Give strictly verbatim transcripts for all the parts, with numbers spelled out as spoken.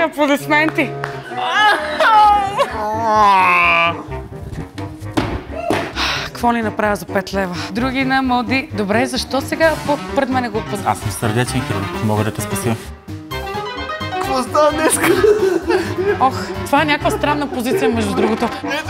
аплодисменти! Какво ли направя за пет лева? Други на моди. Добре, защо сега пред мене го познава? Аз съм сърдечен хирург. Мога да те спася. Какво става днеска? Ох, това е някаква странна позиция, между другото.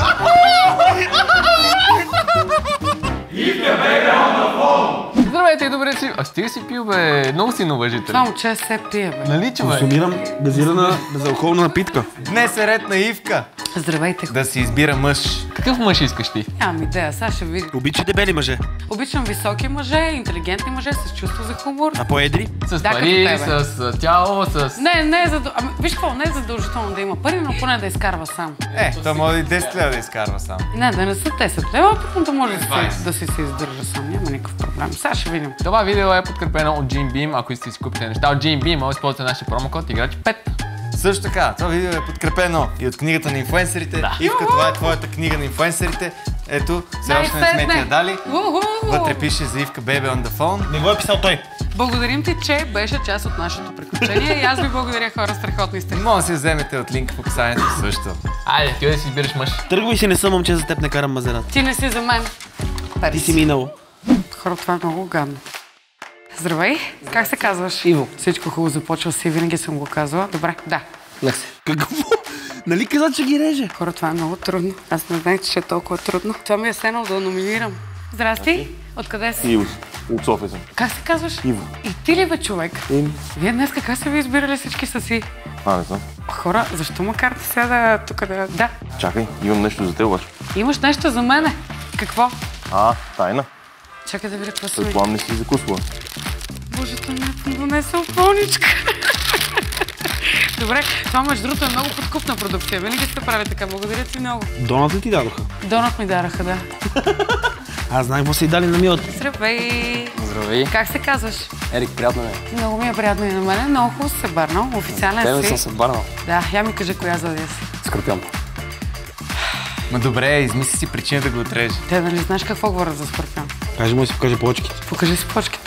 Ивка Бебе on the phone! Здравейте и добре си... А стига си пил, бе. Много си неуважителен. Това момче се пие, бе. Нали, човек? Консумирам газирана безалкохолна напитка. Днес е ред на Ивка. Здравейте. Да си избира мъж. Какъв мъж искаш ти? Нямам идея, сега ще видим. Обича дебели мъже. Обичам високи мъже, интелигентни мъже, с чувство за хумор. А по-едри? С Да, пари, като тебе. с тяло, с... Не, не е задължително. Ами, виж какво, не е задължително да има пари, но поне да изкарва сам. Е, то може и десет лева да изкарва сам. Не, да не са десет лева, но да може да си, да си се издържа сам. Няма никакъв проблем. Сега ще видим. Това видео е подкрепено от Jim Beam. Ако искате да си купите неща от Jim Beam, може да използвате нашия промокод играч пет. Също така, това видео е подкрепено и от книгата на инфлуенсърите. Да. Ивка, това е твоята книга на инфлуенсърите. Ето, все още не сме ти я дали. Вътре пише за Ивка Бебе on the phone. Не го е писал той. Благодарим ти, че беше част от нашето приключение и аз ви благодаря, хора, страхотни сте. Може да си вземете от линка в описанието също. Айде, ти да си избираш мъж. Тръгвай си, не съм момче, за теб не карам мазерат. Ти не си за мен. Ти си минало. Хора, това е много гадно. Здравей, как се казваш? Иво. Всичко хубаво започва си, винаги съм го казвала. Добре, да. Мерси. Какво? Нали каза, че ги реже? Хора, това е много трудно. Аз не знаех, че е толкова трудно. Това ми е сенало да номинирам. Здрасти, откъде си? Иво, от София съм. Как се казваш? Иво. И ти ли бе, човек? Иво. Вие днес как са ви избирали всички са си? А, не съм. Хора, защо ма карате сега да тук да... Да, Чакай, имам нещо за теб обаче. имаш нещо за мене. Какво? А, тайна. Чакай да видя какво си ми. Предполагам не си закусвала. Божето ми е донесъл болничка. Добре, това между другото е много подкупна продукция. Винаги сте прави така. Благодаря ти много. Донат ли ти дадоха? Донат ми дараха, да. Аз знам какво са и дали на Милата. Здравей! Здравей. Как се казваш? Ерик, приятно ми е. Много ми е приятно и на мене. Много хубаво се барнал. Официален Тебе си. съм се барнал. Да, я ми кажи коя зодия си. Скорпион. Ма добре, измисли си причина да го отрежи. Те нали знаеш какво говорят за Скорпион? Кажи му да си покаже плочките. Покажи си почките.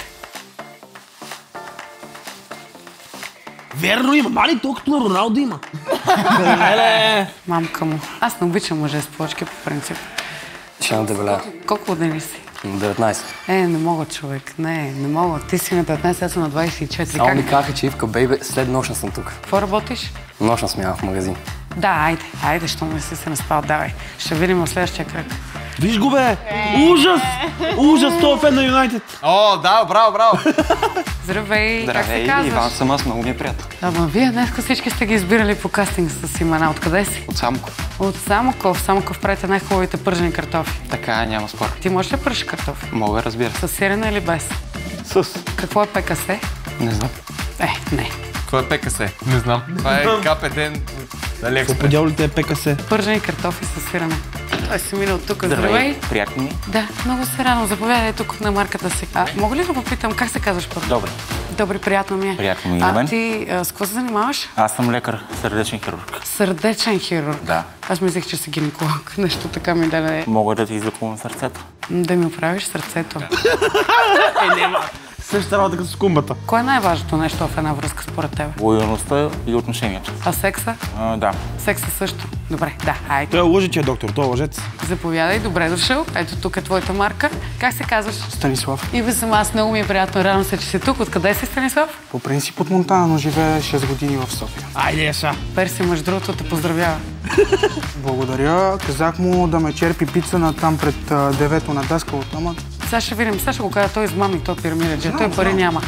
Верно има, мали толкова на Роналдо има. Леле! Мамка му. Аз не обичам мъже с плочки по принцип. Ще на дебеля. Колко години си? На деветнайсет. Е, не мога, човек. Не, не мога. Ти си на деветнайсет, аз съм на двайсет и четири. Само Как? ми казаха, че Ивка Бейбе след нощна съм тук. Какво работиш? Нощна смяна в магазин. Да, айде, айде, що не си се наспал, давай. Ще видим в следващия кръг. Виж го бе! Ужас! Ужас, той е фен на Юнайтед. О, да, браво, браво! Здравей, как се Здравей, казваш? Иван съм аз, много ми е приятно. Ама вие днес всички сте ги избирали по кастинг с имена. Откъде си? От Самоков. От Самоков. Самоков правите най-хубавите пържени картофи. Така, няма спор. Ти можеш ли пържеш картофи? Мога, разбира се. С сирена или без? С. Какво е ПКС? Не знам. Е, не. Какво е ПКС? Не знам. Това е КПД от Алиекспрес. По дяволите е ПКС. Пържени картофи с сирене. Той си минал тук. Здравей. Приятно ми. Да, много се радвам. Заповядай тук на марката си. А, мога ли да попитам как се казваш първо? Добре. Добре, приятно ми е. Приятно ми е на А мен. ти а, с какво се занимаваш? Аз съм лекар, сърдечен хирург. Сърдечен хирург. Да. Аз мислех, че си гинеколог. Нещо така ми да не... Мога да ти излекувам сърцето. Да ми оправиш сърцето. Е, няма. Същата работа като с кумбата. Кое е най-важното нещо в една връзка според теб? Лоялността и отношенията. А секса? А, да. Секса също. Добре, да, айде. Той е лъже, че е доктор, той е лъжец. Заповядай, добре дошъл. Ето тук е твоята марка. Как се казваш? Станислав. Иви съм аз, много ми е приятно. Радвам се, че си тук. Откъде си, Станислав? По принцип от Монтана, но живее шест години в София. Айде, Яша. Перси, между другото, те поздравява. Благодаря. Казах му да ме черпи пица на там пред а, девето на даска от ама. Сега ще видим. Сега ще го кажа, той измами, той пирамидаджи. Той пари няма.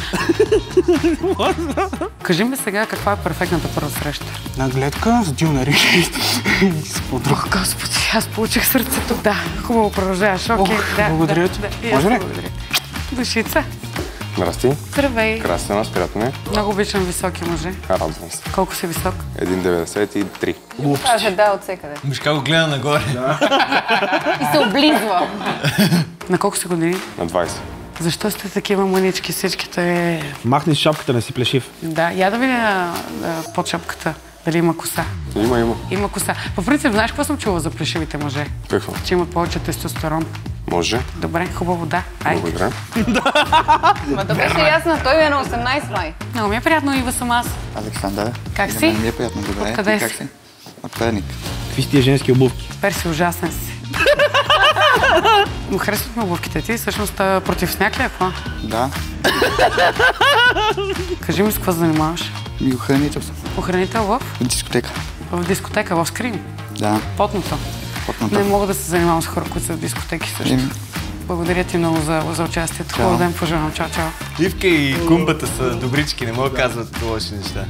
Кажи ми сега каква е перфектната първа среща. На гледка с дюнери и с подруга. Господи, аз получих сърцето. Да, хубаво продължаваш. Окей, да. благодаря да, ти. да, и аз Може ли? благодаря. Душица. Здрасти. Здравей. Красен нас, приятно ми е. Много обичам високи мъже. Радвам се. Колко си висок? един деветдесет и три. Каже да от всекъде. Виж как го гледа нагоре. И се облизва. На колко си години? На двайсет. Защо сте такива мънички всичките? Махни с шапката, не си плешив. Да, я да видя под шапката. Дали има коса? Има, има. Има коса. По принцип, знаеш какво съм чула за плешивите мъже? Какво? Че имат повече тестостерон. Може. Добре, хубаво, да. Айде. Благодаря. Ма да беше ясно, той е на осемнайсети май. Много ми е приятно, Ива съм аз. Александър. Как си? Ми е приятно, добре. Откъде Ти си? как си? От Перник. Какви си тия женски обувки? Перси, ужасен си. Но харесват ми обувките ти, всъщност а, против сняг ли е, какво? Да. Кажи ми с какво се занимаваш? Ми охранител съм. Охранител в? В дискотека. В дискотека, в скрин. Да. Потното. Потното. Не мога да се занимавам с хора, които са в дискотеки също. Еми. Благодаря ти много за, за участието. Хубав ден пожелавам. Чао, чао. Ивка и кумбата са добрички, не мога да казват лоши неща.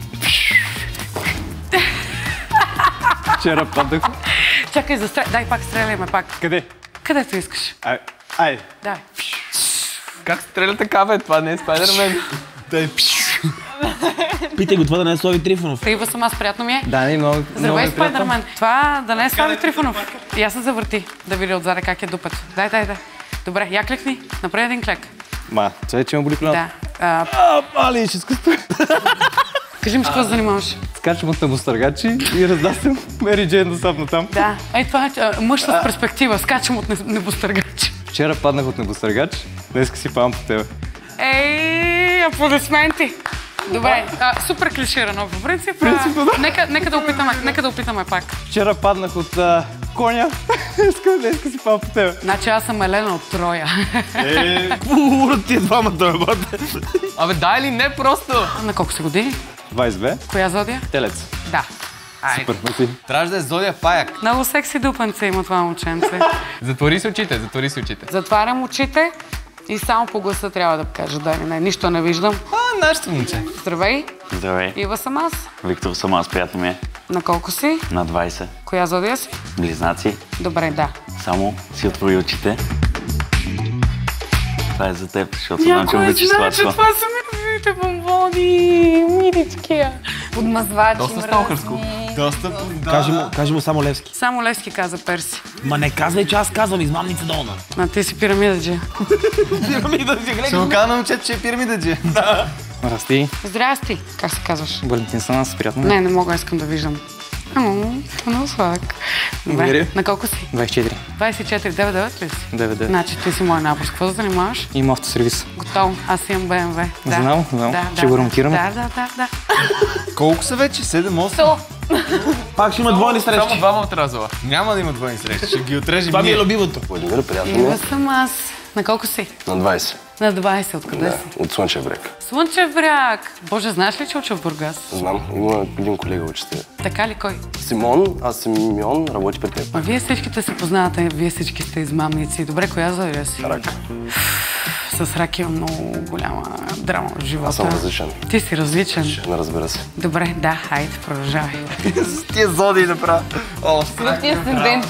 Вчера падах. Чакай, застрел... дай пак стреляй ме пак. Къде? Където искаш. Ай, ай. Дай. Как стреля така, бе? Това не е Спайдермен. Дай. Питай го това да не е Слави Трифонов. Ива съм аз, приятно ми е. Да, не, много. Здравей, Спайдермен. Това да не е Слави Трифонов. И аз се завърти да видя отзаде как е дупето. Дай, дай, дай. Добре, я клекни. Направи един клек. Ма, това е, че ме боли коляната. Да. А, А, али, ще скъсто. кажи ми с какво се занимаваш. Скачам от небостъргачи и раздастам Мери Джейн да сапна там. Да. Ей, това е а, мъж с перспектива. Скачам от не- небостъргач. Вчера паднах от небостъргач, днеска си павам по тебе. Ей, аплодисменти. Добре, а, супер клиширано по принцип. Принципно, да. Нека, нека, да опитаме, нека да опитаме пак. Вчера паднах от а, коня, днеска, днеска си павам по тебе. Значи аз съм Елена от Троя. Е, какво говорят тия двама дойбата? Абе, дай или не просто? На колко са години? двайсет две. Коя зодия? Телец. Да. Супер, мерси. Трябваше да е Зодия Паяк. Много секси дупенце има това момченце. Затвори си очите, затвори си очите. Затварям очите и само по гласа трябва да кажа да или не. Нищо не виждам. А, нашето момче. Здравей, Здравей. Ива съм аз. Виктор съм аз, приятно ми е. На колко си? На двайсет. Коя зодия си? Близнаци. Добре, да. Само си отвори очите. Това е за теб, защото знам, че обичаш сладко. това са милите бомбони, миличкия. Подмазвачи, Доста сталкърско. мръсни. Доста, да. Кажи му, кажи му само Левски. Само Левски каза Перси. Ма не казвай, че аз казвам, измамница долна. А ти си пирамидаджия. Ще му кажа на момчето, че е пирамидаджия. Расти. Здрасти. Как се казваш? Валентин съм аз, приятно. Не, не мога, искам да виждам. Ано, много сладък. Добре, Благодаря. на колко си? двайсет и четири. двайсет и четири, девет девет ли си? девет девет. Значи ти си мой набор. С какво да занимаваш? Има автосервис. Готово. Аз имам Б М В. Да. Знам, знам. Да, Ще да, го да. ремонтираме. Да, да, да, да. Колко са вече? седем осем? То. Пак ще има двойни Само срещи. двама от Разова. Няма да има двойни срещи, ще ги отрежем Това ми е ние. любимото. Владимир, приятно ми Ива е. съм аз. На колко си? На двайсет. На двайсет. Откъде Да, си? от Слънчев бряг. Слънчев бряг. Боже, знаеш ли, че уча в Бургас? Знам, има един колега учител. Така ли кой? Симон, а Симеон работи при теб. А вие всичките се познавате, вие всички сте измамници. Добре, коя зодия си? Рак. С рак има много голяма драма в живота. Аз съм различен. Ти си различен. Не разбира се. Добре, да, хайде, продължавай. Тия зодии направо. О, Ти асцендент.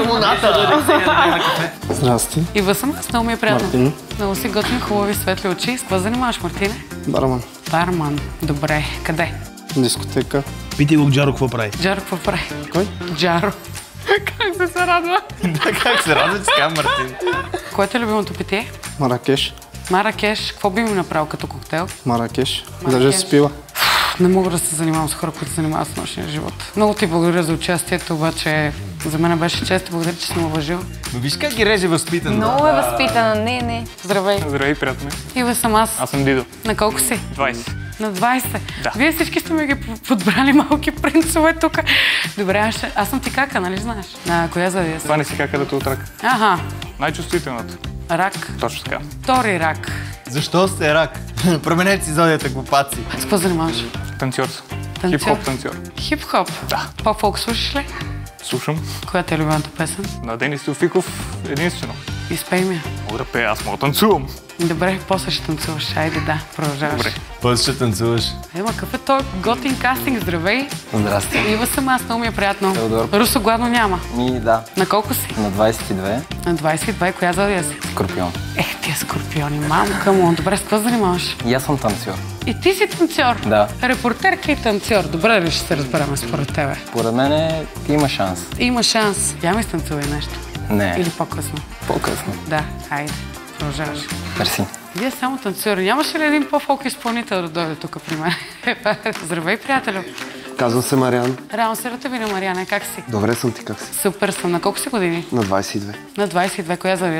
Здрасти. Ива съм, аз много ми е приятно. Мартин. Много си готини, хубави, светли очи. С какво занимаваш, Мартине? Барман. Барман. Добре, къде? Дискотека. Питай го Джаро какво прави. Джаро, какво прави? Кой? Джаро. Как се се радва? как се радва, че така, Мартин? Което е любимото питие? Маракеш. Маракеш. Какво би ми направил като коктейл? Маракеш. Маракеш. Даже с пила. Не мога да се занимавам с хора, които се занимават с нощния живот. Много ти благодаря за участието, обаче за мен беше чест. Благодаря, че си ме уважил. Но виж как ги реже възпитано. Много е възпитана, не, не. Здравей. Здравей, приятно ми. Ива съм аз. Аз съм Дидо. На колко си? двайсет. На двайсет. Да. Вие всички сте ми ги подбрали малки принцове тук. Добре, аз, ще... аз съм ти кака, нали знаеш? На коя зодия си? Това не си как да те отрак. Аха, Най-чувствителната. рак. Точно така. Втори рак. Защо сте рак? Променете си зодията, глупаци. С какво занимаваш? Танцор съм. Танцор? Хип-хоп танцор. Хип-хоп? Да. По-фолк слушаш ли? Слушам. Коя ти е любимата песен? На Денис Теофиков единствено. Изпей ми я. Мога да пея, аз мога да танцувам. Добре, после ще танцуваш. Айде, да, продължаваш. Добре. После ще танцуваш. Ема, какъв е той готин кастинг? Здравей. Здрасти. Ива съм аз, много ми е приятно. Теодор. Русо гладно няма. Ми, да. На колко си? На двайсет и две. На двайсет и две, коя зодия си? Скорпион. Ех, тия скорпиони, мамка му. Добре, с какво занимаваш? И аз съм танцор. И ти си танцор? Да. Репортерка и танцор. Добре ли ще се разберем според тебе? Поред мен има шанс. Има шанс. Я ми станцувай нещо. Не. Или по-късно. По-късно. Да, хайде. Продължаваш. Мерси. Вие само танцори. Нямаше ли един по-фолк изпълнител да дойде тук при мен? Здравей, приятелю. Казвам се Мариан. Рано се да те видя, Мариане. Как си? Добре съм ти, как си? Супер съм. На колко си години? На двайсет и две. На двайсет и две. Коя зодия си?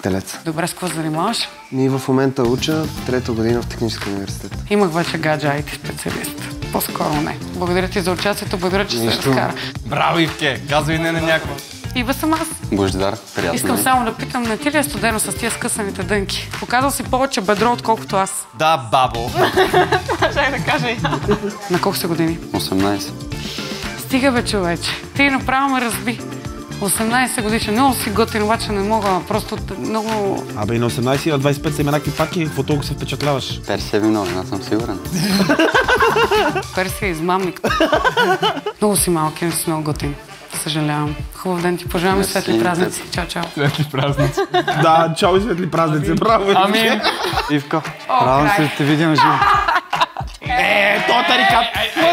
Телец. Добре, с какво се занимаваш? Ние в момента уча трета година в технически университет. Имах вече гадже ай ти специалист. По-скоро не. Благодаря ти за участието, благодаря, че се разкара. Браво, Ивке! Казвай не на някого. Ива съм аз. Бождар, приятно. Искам само да питам, не ти ли е студено с тия скъсаните дънки? Показал си повече бедро, отколкото аз. Да, бабо. Можах да кажа и На колко са години? осемнайсет. Стига бе, човече. Ти направо ме разби. осемнайсет годишен. Много си готин, обаче не мога. Просто много... Абе и на осемнайсет и на двайсет и пет са еднакви паки. Какво толкова се впечатляваш? Перси е виновен, аз съм сигурен. Перси е измамник. Много си малки, не си много готин. Съжалявам. Хубав ден ти. Пожелавам светли празници. Чао, чао. Светли празници. Да, чао и светли празници. Браво! Ами, Ивка, радвам се да те видим живо. Е, то тарикат!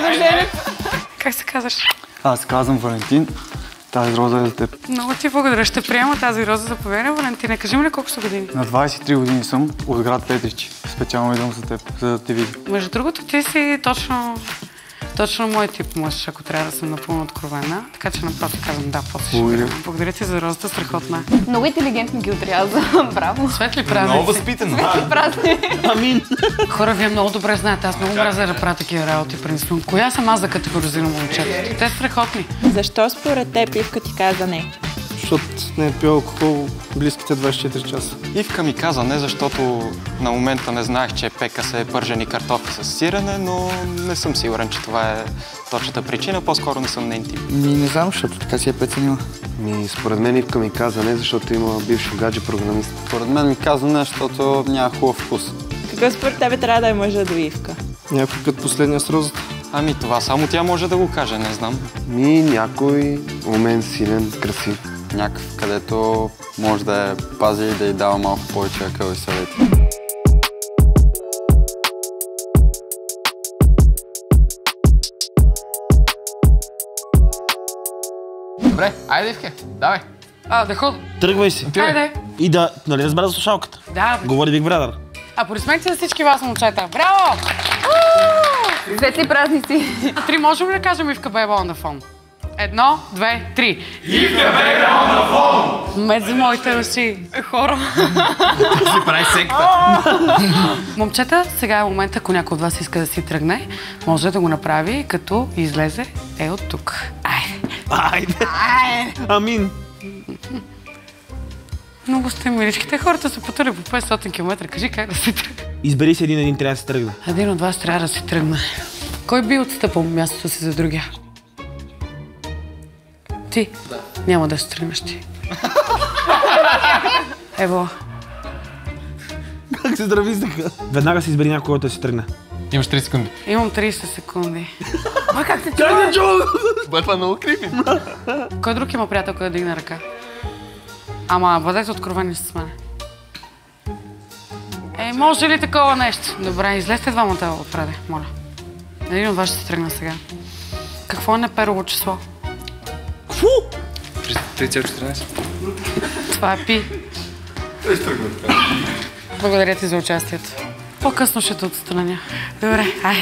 Как се казваш? Аз казвам Валентин. Тази роза е за теб. Много ти благодаря. Ще приема тази роза за поведение, Валентина. Кажи ми ли колко са години? На двайсет и три години съм от град Петрич. Специално идвам за теб, за да те видя. Между другото, ти си точно... Точно мой тип мъж, ако трябва да съм напълно откровена. Така че направо казвам да, после ще Благодаря. видим. Благодаря ти за розата, страхотна. много интелигентно ги отряза. Браво. Светли празници. Много възпитано. Празници. Амин! Хора, вие много добре знаете, аз много мразя да правя такива работи, принципно. Коя съм аз да категоризирам момчета? Те са страхотни. Защо според теб Ивка ти каза не? Защото не е пил алкохол близките двайсет и четири часа. Ивка ми каза не, защото на момента не знаех, че пека се пържени картофи с сирене, но не съм сигурен, че това е точната причина. По-скоро не съм нейн тип. Ми не знам, защото така си е преценила. Ми, според мен Ивка ми каза не, защото има бивши гадже програмист. Според мен ми каза не, защото няма хубав вкус. Какво според тебе трябва да е мъжа до Ивка? Някой като последния с розата. Ами това само тя може да го каже, не знам. Ми, някой умен, силен, красив. Някакъв, където може да я пази и да й дава малко повече акъл и съвети. добре, айде, Ивке, давай. А, да ход. Тръгвай си. Айде. И да, нали разбра за слушалката? Да. Говори Big Brother. Аплодисменти за всички вас, момчета. Браво! Светли празници. Три, можем ли да кажем Ивка Бейба on the phone? Едно, две, три. Ивка Бейба on the phone! Мед за моите ръци. Хора. Си прави секта. Момчета, сега е момент, ако някой от вас иска да си тръгне, може да го направи, като излезе е от тук. Айде. Айде. Айде. Амин. Много сте миличките. Хората са потъли по петстотин километра. Кажи как да си тръгне. Избери си един, един трябва да се тръгне. Един от вас трябва да си тръгне. Кой би отстъпал мястото си за другия? Ти? Да. Няма да се тръгнеш ти. Ево. Как се здрависнаха? Веднага си избери някой, който да си тръгне. Имаш три секунди. Имам трийсет секунди. Ма как се Как да чува? Бъде това много крипи. Кой друг има приятел, който да дигне ръка? Ама бъдете откровени с мен. Ей, може ли такова нещо? Добре, излезте двамата отпреде, моля. Един от вас ще се тръгна сега. Какво е неперово число? Фу! три цяло четиринайсет. Това е пи. Благодаря ти за участието. По-късно ще те отстраня. Добре, ай.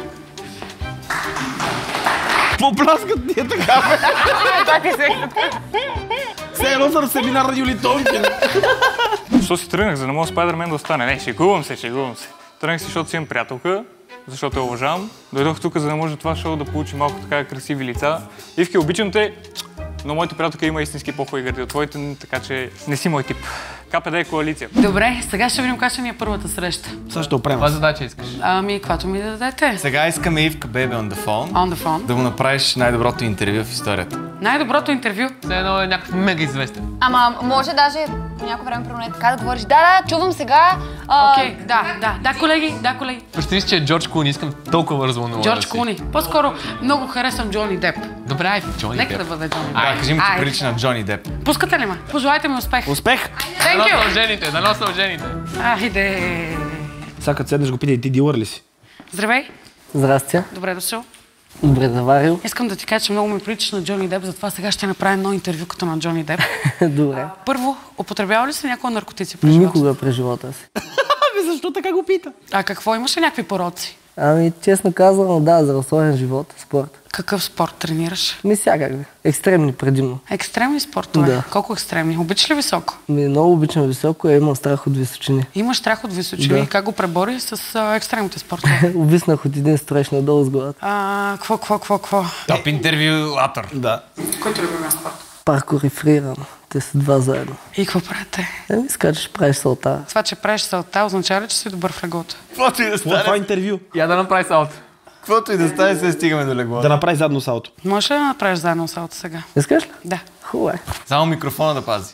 Какво пляскат ние така, бе? Това ти се... Все едно съм семинар на Юли Тонкин. Защо си тръгнах, за да мога Спайдермен да остане? Не, шегувам се, шегувам се. Тръгнах си, защото си имам приятелка, защото я уважавам. Дойдох тук, за да може това шоу да получи малко така красиви лица. Ивки, обичам те, но моята приятелка има истински по-хубави гърди от твоите, така че не си мой тип. КПД е коалиция. Добре, сега ще видим как ще ни е първата среща. Сега ще опрема. Каква задача искаш? Ами, каквато ми да дадете. Сега искаме Ивка Бейба on the phone. On the phone. Да му направиш най-доброто интервю в историята. Най-доброто интервю. Все едно е някакъв мега известен. Ама може даже по някое време примерно е така да говориш. Да, да, чувам сега. а, Окей, да, да, да, колеги, да, колеги. Представи си, че е Джордж Клуни, искам толкова развълнуван Джордж да си. Клуни. По-скоро много харесвам Джони Деп. Добре, ай, Джони Нека Деп. да бъде Джони Деп. Да, кажи ми, че Айде. прилича на Джони Деп. Пускате ли ме? Пожелайте ми успех. Успех! Thank Дано you! са ожените, дано са ожените. Айде! Сега като седнеш го питай, ти дилър ли си? Здравей! Здрасти. Добре дошъл. Добре заварил. Искам да ти кажа, че много ми приличаш на Джони Деп, затова сега ще направим едно интервю като на Джони Деп. Добре. Първо, употребява ли си някои наркотици през живота? Никога през живота си. Ами защо така го пита? А какво, имаш ли някакви пороци? Ами, честно казано, да, здравословен живот, спорт. Какъв спорт тренираш? Ми всякакви. Екстремни предимно. Екстремни спортове? Да. Колко екстремни? Обичаш ли високо? Ми много обичам високо и имам страх от височини. Имаш страх от височини? Да. Как го пребори с а, екстремните спортове? Обвиснах от един строеж надолу с главата. А, кво, кво, кво, кво? Топ интервюатор. Да. Кой ти любимия спорт? Паркур и фриран. Те са два заедно. И какво правите? Еми, скачаш, правиш салта. Това, че правиш салта, означава ли, че си добър в леглото? Каквото и да Това е стане, интервю. Я да направи салто. каквото и да стане, се стигаме до легло. Да направи задно салто. Можеш ли да направиш заедно салта сега? Искаш ли? Да. Хубаво е. Само микрофона да пази.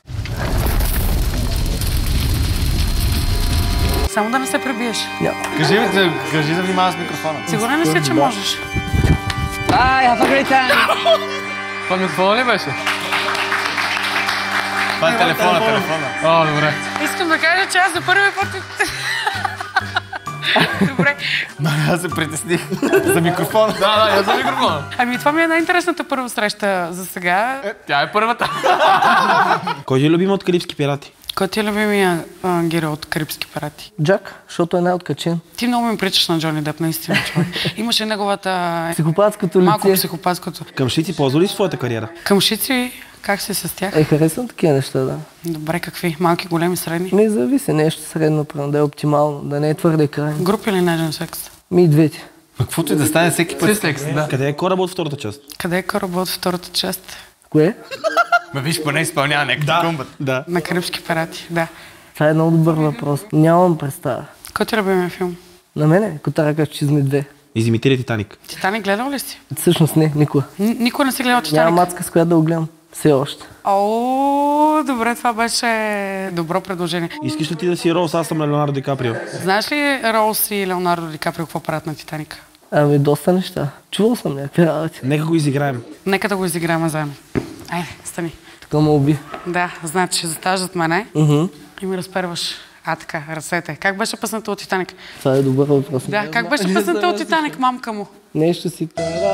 Само да не се пребиеш. Няма. Кажи ми, да, кажи да внимава с микрофона. Сигурен ли си, че можеш? Ай, have a great time! Това микрофона ли беше? Това е телефона, телефона. О, добре. Искам да кажа, че аз за първи път... Добре. Аз се притесних за микрофона. Да, да, я за микрофона. Ами това ми е най-интересната първа среща за сега. Тя е първата. Кой ти е любим от Карибски пирати? Кой ти е любимия а, герой от Карибски пирати? Джак, защото е най-откачен. Ти много ми причаш на Джони Деп, наистина, човек. Имаше неговата... Психопатското лице. Малко психопатското. Къмшици ползва ли своята кариера? Къмшици, как си с тях? Е, харесвам такива неща, да. Добре, какви? Малки, големи, средни? Ми зависи нещо средно, прямо, да е оптимално, да не е твърде крайно. Групи или нежен секс? Ми и двете. Каквото и да стане всеки път. Секс, да. Къде е кораба от втората част? Къде е кораба от втората част? Кое? Ма виж, поне изпълнява някакъв комбат. Да. На Карибски пирати, да. Това е много добър въпрос. Нямам представа. Кой ти е любимия филм? На мене Котаракът чизми две. Изимитира Титаник. Титаник гледал ли си? Всъщност не, никога. Н- никой не си гледал Титаник? Няма мацка, с която да го гледам. Все още. О, добре, това беше добро предложение. Искаш ли ти да си Роуз, аз съм на Леонардо Ди Каприо? Знаеш ли Роуз и Леонардо Ди Каприо какво правят на Титаника? Ами доста неща. Чувал съм някакви работи. Нека го изиграем. Нека да го изиграем заедно. Айде, стани. Така ме уби. Да, значи ще заставаш зад мене Мгм. и ми разперваш. А, така, ръцете. Как беше песната от Титаник? Това е добър въпрос. Да, как беше песната от Титаник, мамка му? Нещо си.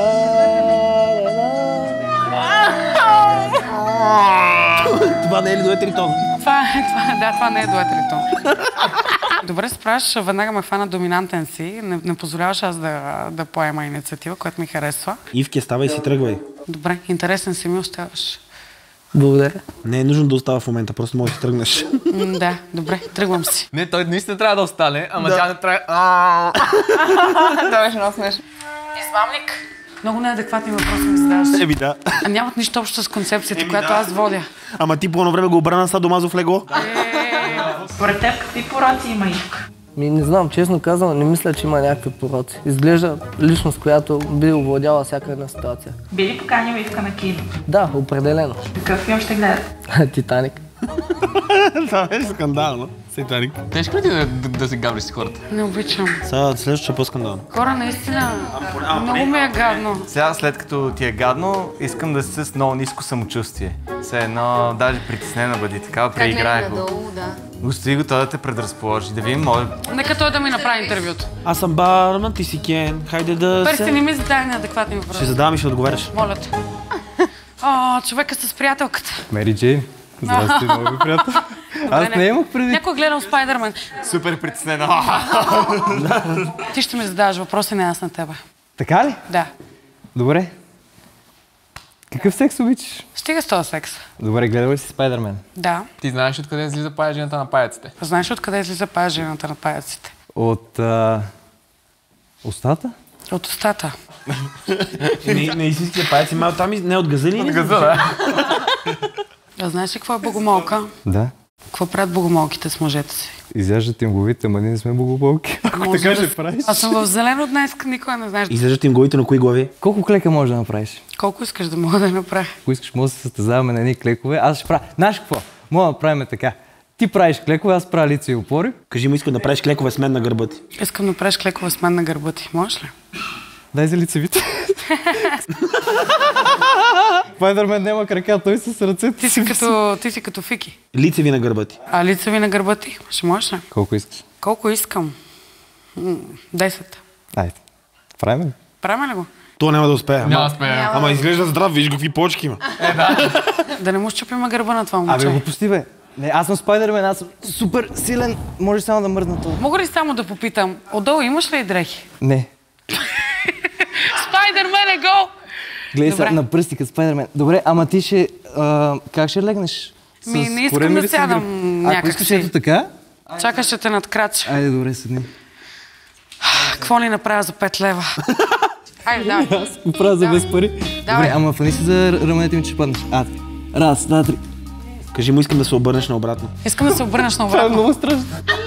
Това не е ли дует ритон? Това е, това, да, това не е дует ритон. Добре, справяш, веднага ме хвана доминантен си. Не, не позволяваш аз да, да поема инициатива, която ми харесва. Ивке, ставай си тръгвай. Добре, интересен си ми оставаш. Благодаря. Не е нужно да остава в момента, просто можеш да тръгнеш. М, да, добре, тръгвам си. Не, той наистина трябва да остане, ама Да. тя не трябва... Това беше много смешно. Измамник. Много неадекватни въпроси ми задаваш. Еми да. А нямат нищо общо с концепцията, която аз водя. Ама ти по едно време го обрана с Садомазо в легло. Според теб какви пороци има Ивка? Ми не знам, честно казано, не мисля, че има някакви пороци. Изглежда личност, която би овладяла всяка една ситуация. Би ли поканила Ивка на кино? Да, определено. Какъв филм ще гледат? Титаник. Това е скандално. Титаник. Тежко ли ти да, да, да се гавриш с хората? Не обичам. Сега следващото е по-скандално. Хора, наистина, много ми е гадно. Сега, след като ти е гадно, искам да си с много ниско самочувствие. Все едно, даже притеснена бъди, такава преиграе го. да. Гости го той да те предразположи, да видим, може... Нека той да ми направи интервюто. Аз съм барман, ти си Кен. Хайде да Перси, се... не ми задай неадекватни Ще въпроси. задавам и ще отговаряш. Моля те. О, човека с приятелката. Мери Джейн. Здрасти, много ви приятел. Аз не имах преди. Някой гледал Спайдърмен. Супер притеснена. Ти ще ми задаваш въпроси, не аз на тебе. Така ли? Да. Добре. Какъв секс обичаш? Стига с този секс. Добре, гледал ли си Спайдърмен? Да. Ти знаеш откъде излиза паяжината на паяците? Знаеш ли откъде излиза паяжината на паяците? От... А... устата? От устата. Не, не истинските паяци, мал там и не от газели. От газа, да. А знаеш ли какво е богомолка? Да. Какво правят богомолките с мъжете си? Изяждат им главите, ама ние не сме богоболки. Ако така ще правиш. Аз съм в зелено днес, никога не знаеш. Излежат им главите на кои глави? Колко клека можеш да направиш? Колко искаш да мога да направя? Ако искаш, може да се състезаваме на едни клекове. Аз ще правя. Знаеш какво? Мога да правим така. Ти правиш клекове, аз правя лице и опори. Кажи му, искам да правиш клекове с мен на гърба ти. Искам да правиш клекове с мен на гърба ти. Можеш ли? Дай за лицевите. Спайдърмен няма крака, той с ръцете. Ти си като, ти си като Фики. Лицеви на гърба ти. А лицеви на гърба ти? Ще можеш ли? Колко искаш? Колко искам? М, Десет. Айде. Правим ли? Правим ли го? То няма да успее. Няма Ама, да успее. ама изглежда здрав, виж какви почки има. Да не му щупим гърба на това момче. Абе, глупости бе. Не, аз съм Спайдърмен, аз съм супер силен. Може само да мръдна това. Мога ли само да попитам, отдолу имаш ли дрехи? Не. Гледай сега на пръсти като Спайдермен. Добре, ама ти ще... А, как ще легнеш? Ми, не искам да сядам някак Ако искаш си. ето така? Чакай, ще те надкрача. Айде, добре, седни. Какво ли направя за пет лева? Айде, давай. Аз го правя за без пари. Давай. Добре, ама фани си за раменете ми, че паднеш. А, раз, два, три. Кажи му, искам да се обърнеш наобратно. Искам да се обърнеш Това е наобратно. много страшно.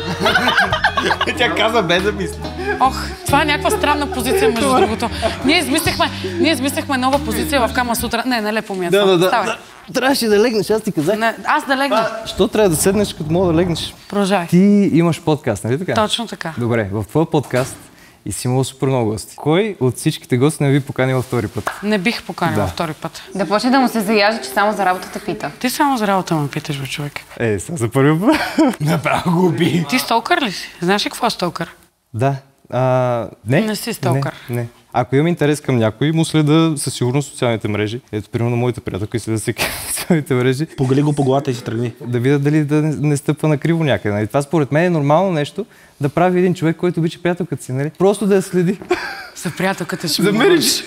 Тя каза без да мисли. Ох, това е някаква странна позиция, между другото. Ние измислихме, ние измислихме нова позиция в Кама Сутра. Не, нелепо ми е Да, това. да, да. Ставай. Трябваше да легнеш, аз ти казах. Не, аз да легна. Що трябва да седнеш, като мога да легнеш? Продължай. Ти имаш подкаст, нали така? Точно така. Добре, в твоя подкаст и си имал супер много гости. Кой от всичките гости не ви поканил втори път? Не бих поканила Да. втори път. Да почне да му се заяжда, че само за работата пита. Ти само за работа ме питаш, бе, човек. Е, сега за първи път. Направо го уби. Ти сталкър ли си? Знаеш ли какво е сталкър? Да. А, не. Не си сталкър. Не, не. Ако имам интерес към някой, му следа със сигурност социалните мрежи. Ето, примерно, моята приятелка и следа всеки социалните мрежи. Погали го по главата и си тръгни. Да видя дали да не, не стъпва на криво някъде. Нали? Това според мен е нормално нещо да прави един човек, който обича приятелката си. Нали? Просто да я следи. За приятелката ще Замериш.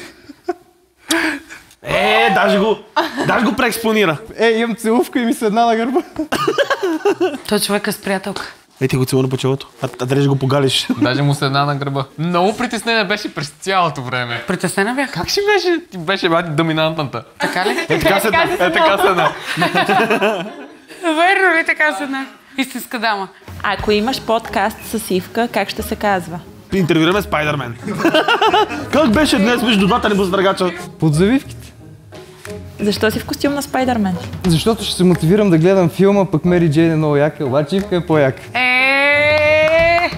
Е, даже го, даже го преекспонира. Е, имам целувка и ми седна на гърба. Той човек е с приятелка. Е, ти го целуна по челото. А, а трябва да го погалиш. Даже му седна на гърба. Много притеснение беше през цялото време. Притеснена бях? Как ще беше? Ти беше бати доминантната. Така ли? Е, така седна. Е, така седна. Верно ли така седна? Истинска дама. Ако имаш подкаст с Ивка, как ще се казва? Интервюираме Спайдермен. Как беше днес между двата небоздъргача? Под завивките. Защо си в костюм на Спайдермен? Защото ще се мотивирам да гледам филма, пък Мери Джейн е много яка, обаче Ивка е по-яка. Е.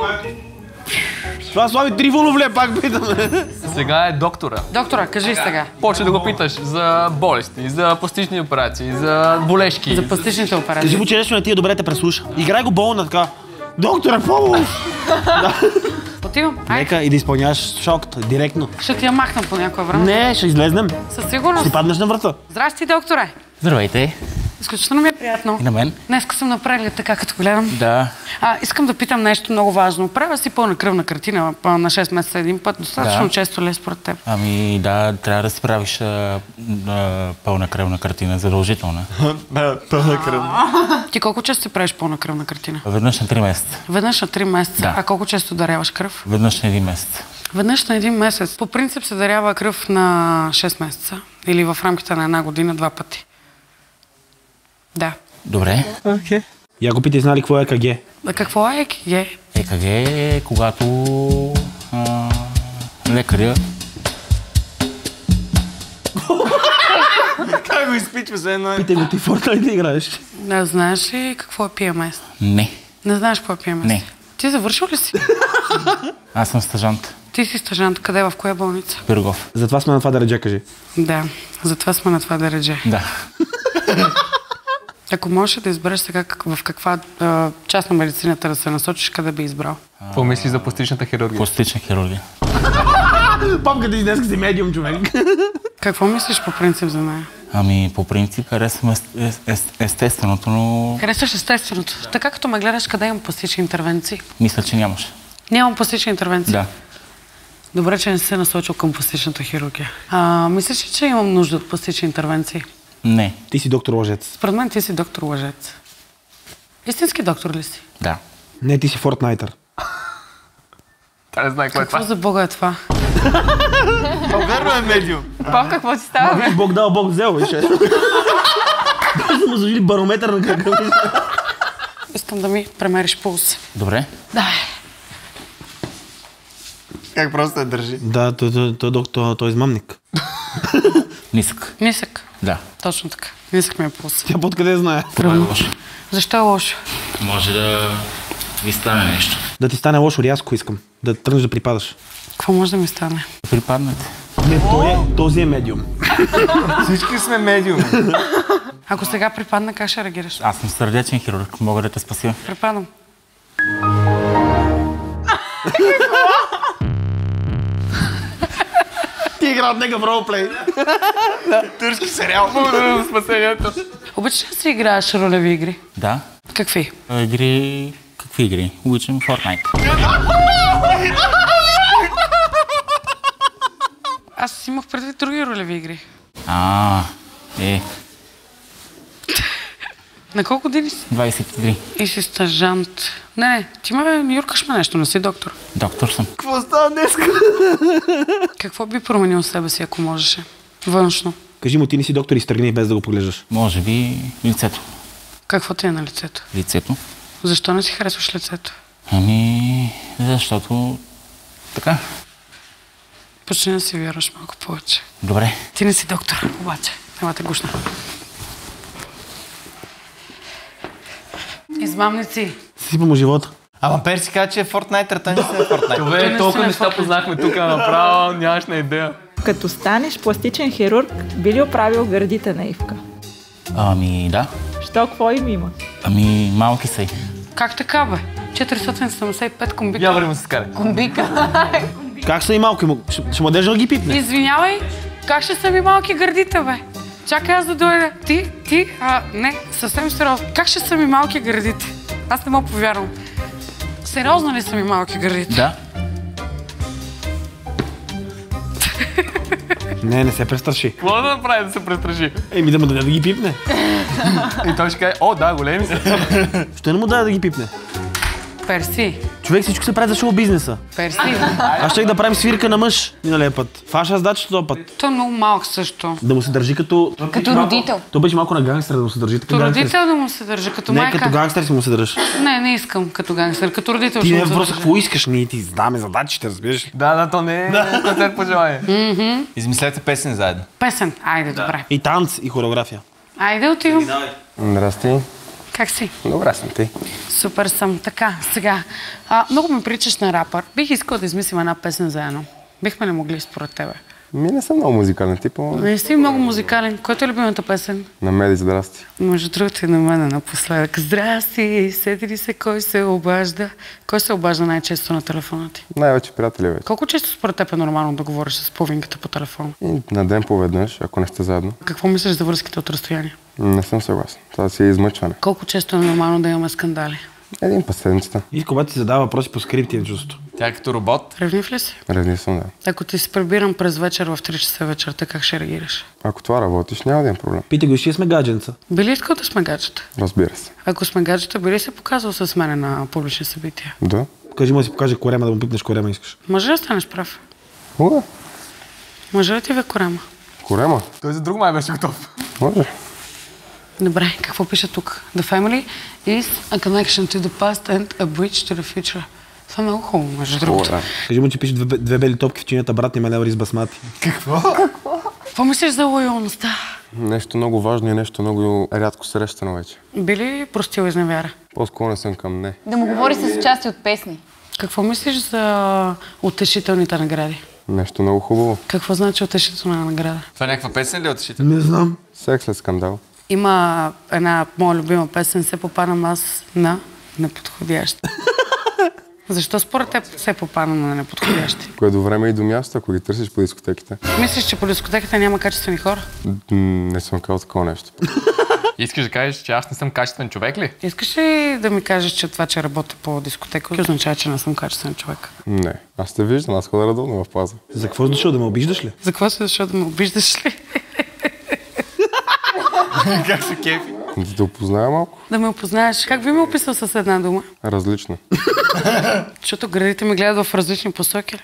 Това Слави Триволов ли пак питаме? Сега е доктора. Доктора, кажи сега. Почва да го питаш за болести, за пластични операции, за болешки. За пластичните операции. Кажи му, че нещо не ти е добре, те преслуша. Играй го болна така. Доктора, помощ! Отивам. Айде. Нека и да изпълняваш шоката, директно. Ще ти я махна по някое време. Не, ще излезнем. Със сигурност. Ще паднеш на врата. Здрасти, докторе. Здравейте. Изключително ми е приятно. И на мен. Днеска съм на преглед, така като гледам. Да. А, искам да питам нещо много важно. Правя си пълна кръвна картина а, на шест месеца един път. Достатъчно Да. често ли е според теб? Ами да, трябва да си правиш а, а, пълна кръвна картина, задължителна. Да, пълна кръвна. Ти колко често си правиш пълна кръвна картина? Веднъж на три месеца. Веднъж на три месеца. Да. А колко често даряваш кръв? Веднъж на един месец. Веднъж на един месец. По принцип се дарява кръв на шест месеца. Или в рамките на една година два пъти. Да. Добре. Окей. Okay. Я го питай, знали какво е ЕКГ? А какво е ЕКГ? ЕКГ е когато а, лекаря Как го изпичва за едно? Питай го, ти Fortnite да играеш. Да, знаеш ли какво е пи ем ес? не. Не знаеш какво е пи ем ес? Не. Ти завършил ли си? Аз съм стажант. Ти си стажант. Къде? В коя болница? Пирогов. Затова сме на това дередже, кажи. Да, затова сме на това дередже. Да. Ако можеш да избереш сега как, в каква а, част на медицината да се насочиш, къде би избрал? Какво мислиш за пластичната хирургия? Пластична хирургия. Папка ти днес си медиум, човек. Какво мислиш по принцип за нея? Ами по принцип харесвам ест, ест, ест, естественото, но Харесваш естественото. Така като ме гледаш, къде имам пластични интервенции? мисля, че нямаш. Нямам пластични интервенции. Да. Добре, че не си се насочил към пластичната хирургия. А, мислиш ли, че имам нужда от пластични интервенции? Не. Ти си доктор лъжец. Според мен ти си доктор лъжец. Истински доктор ли си? Да. Не, ти си Фортнайтър. Тя не знае какво е Какво това. за бога е това? Верно е медиум. Пап, какво си става, бе? Бог дал, Бог взел, виж. Да са му зажили барометър на какъв. Искам да ми премериш пулс. Добре. Да. Как просто я държи? Да, той, той, той, доктор, той е измамник. Нисък. Нисък. Да. Точно така. Нисък ми е пулс. Тя подкъде знае? Това е лошо. Защо е лошо? Може да ви стане нещо. Да ти стане лошо рязко искам. Да тръгнеш да припадаш. Какво може да ми стане? Припаднете. Не, той е, този е медиум. Всички сме медиуми. Ако сега припадна, как ще реагираш? Аз съм сърдечен хирург, мога да те спася. Припадам. Ти игра от някакъв ролплей. Турски сериал. Благодаря за спасението. Обичаш ли си играеш ролеви игри? Да. Какви? Игри... Какви игри? Обичам Fortnite. Аз имах предвид други ролеви игри. А, е. На колко години си? двайсет и три. И си стажант. Не, не, ти ме юркаш ме нещо, не си доктор. Доктор съм. Какво става днеска? Какво би променил себе си, ако можеше? Външно. Кажи му, ти не си доктор и изтръгни без да го поглеждаш. Може би лицето. Какво ти е на лицето? Лицето? Защо не си харесваш лицето? Ами, защото така. Почти не си вярваш малко повече. Добре. Ти не си доктор, обаче. Ела те гушна. Измамници. Сипа му живота. Ама Перси каза, че е Фортнайтър, той не си е Фортнайтър. Това толкова неща познахме тук направо, нямаш на идея. Като станеш пластичен хирург, би ли оправил гърдите на Ивка? Ами, да. Що, какво им има? Ами, малки са и. Как така, бе? четиристотин седемдесет и пет комбика. Я време се скара. Комбика. Как са и малки? Ще, ще младежа да ги пипне. Извинявай, как ще са ми малки гърдите, бе? Чакай аз да дойда. Ти, ти, а, не, съвсем сериозно. Как ще са ми малки гърдите? Аз не мога повярвам. Сериозно ли са ми малки гърдите? Да. Не, не се престраши. Какво да направи да се престраши? Еми да му даде да ги пипне. И той ще каже, о, да, големи са. Ще не му даде да ги пипне. Перси. Човек, всичко се прави за шоу бизнеса. Перси. Аз щех да правим свирка на мъж миналия път. Фаша аз даче този път. Той е много малък също. Да му се държи като... Като родител. То беше малко на гангстер да му се държи така. Като родител да му се държи, като не, майка. Не, като гангстер си му се държиш. Не, не искам като гангстер, като родител ти ще не му се въпрос държа. какво искаш, ние ти задаваме задачите, разбираш ли? Да, да, то не е концерт по желание. Измислете песен заедно. Песен, айде, добре. И танц, и хореография. Айде, отивам. Здрасти. Как си? Добре съм ти. Супер съм. Така, сега. А, много ме причаш на рапър. Бих искала да измислим една песен заедно. Бихме ли могли според тебе? Ми не съм много музикален тип, но... Не си много музикален. Който е любимата песен? На Меди, здрасти. Между другото и на мене напоследък. Здрасти! Сети ли се кой се обажда? Кой се обажда най-често на телефона ти? Най-вече приятели вече. Колко често според теб е нормално да говориш с половинката по телефона? И на ден поведнъж, ако не сте заедно. Какво мислиш за връзките от разстояние? Не съм съгласен. Това си е измъчване. Колко често е нормално да имаме скандали? Един път седмицата. И когато ти задава въпроси по скрипти е чувство. Тя е като робот. Ревнив ли си? Ревнив съм, да. Ако ти се прибирам през вечер в три часа вечерта, как ще реагираш? Ако това работиш, няма да има проблем. Питай го, ще сме гадженца. Би ли искал да сме гаджета? Разбира се. Ако сме гаджета, би ли се показал с мене на публични събития? Да. Кажи му да си покаже корема, да му пипнеш корема искаш. Може ли да станеш прав? Мога. Може ли ти бе корема? Корема? Той за друг май беше готов. Може. Добре, какво пише тук? The family is a connection to the past and a bridge to the future. Това е много хубаво, между другото. Да. Кажи му, че пише две, две бели топки в чинята, брат, няма леври с басмати. Какво? Какво мислиш за лоялността? Нещо много важно и нещо много рядко срещано вече. Би ли простил изневяра? По-склонен съм към не. Да му говори с части от песни. Какво мислиш за утешителните награди? Нещо много хубаво. Какво значи утешителна награда? Това е някаква песен ли е утешителна? Не знам. Секс след скандал. Има една моя любима песен, се попадам аз на неподходящ. Защо според теб се попадам на неподходящи? Кое до време и до място, ако ги търсиш по дискотеките. Мислиш, че по дискотеката няма качествени хора? М, Не съм казал такова нещо. Искаш да кажеш, че аз не съм качествен човек ли? Искаш ли да ми кажеш, че това, че работя по дискотека, означава, че не съм качествен човек? Не. Аз те виждам, аз ходя редовно в плаза. За какво защо да ме обиждаш ли? За какво се защо да ме обиждаш ли? Как се кефи? Да те опозная малко. Да ме опознаеш. Как би ме описал с една дума? Различно. Защото градите ми гледат в различни посоки.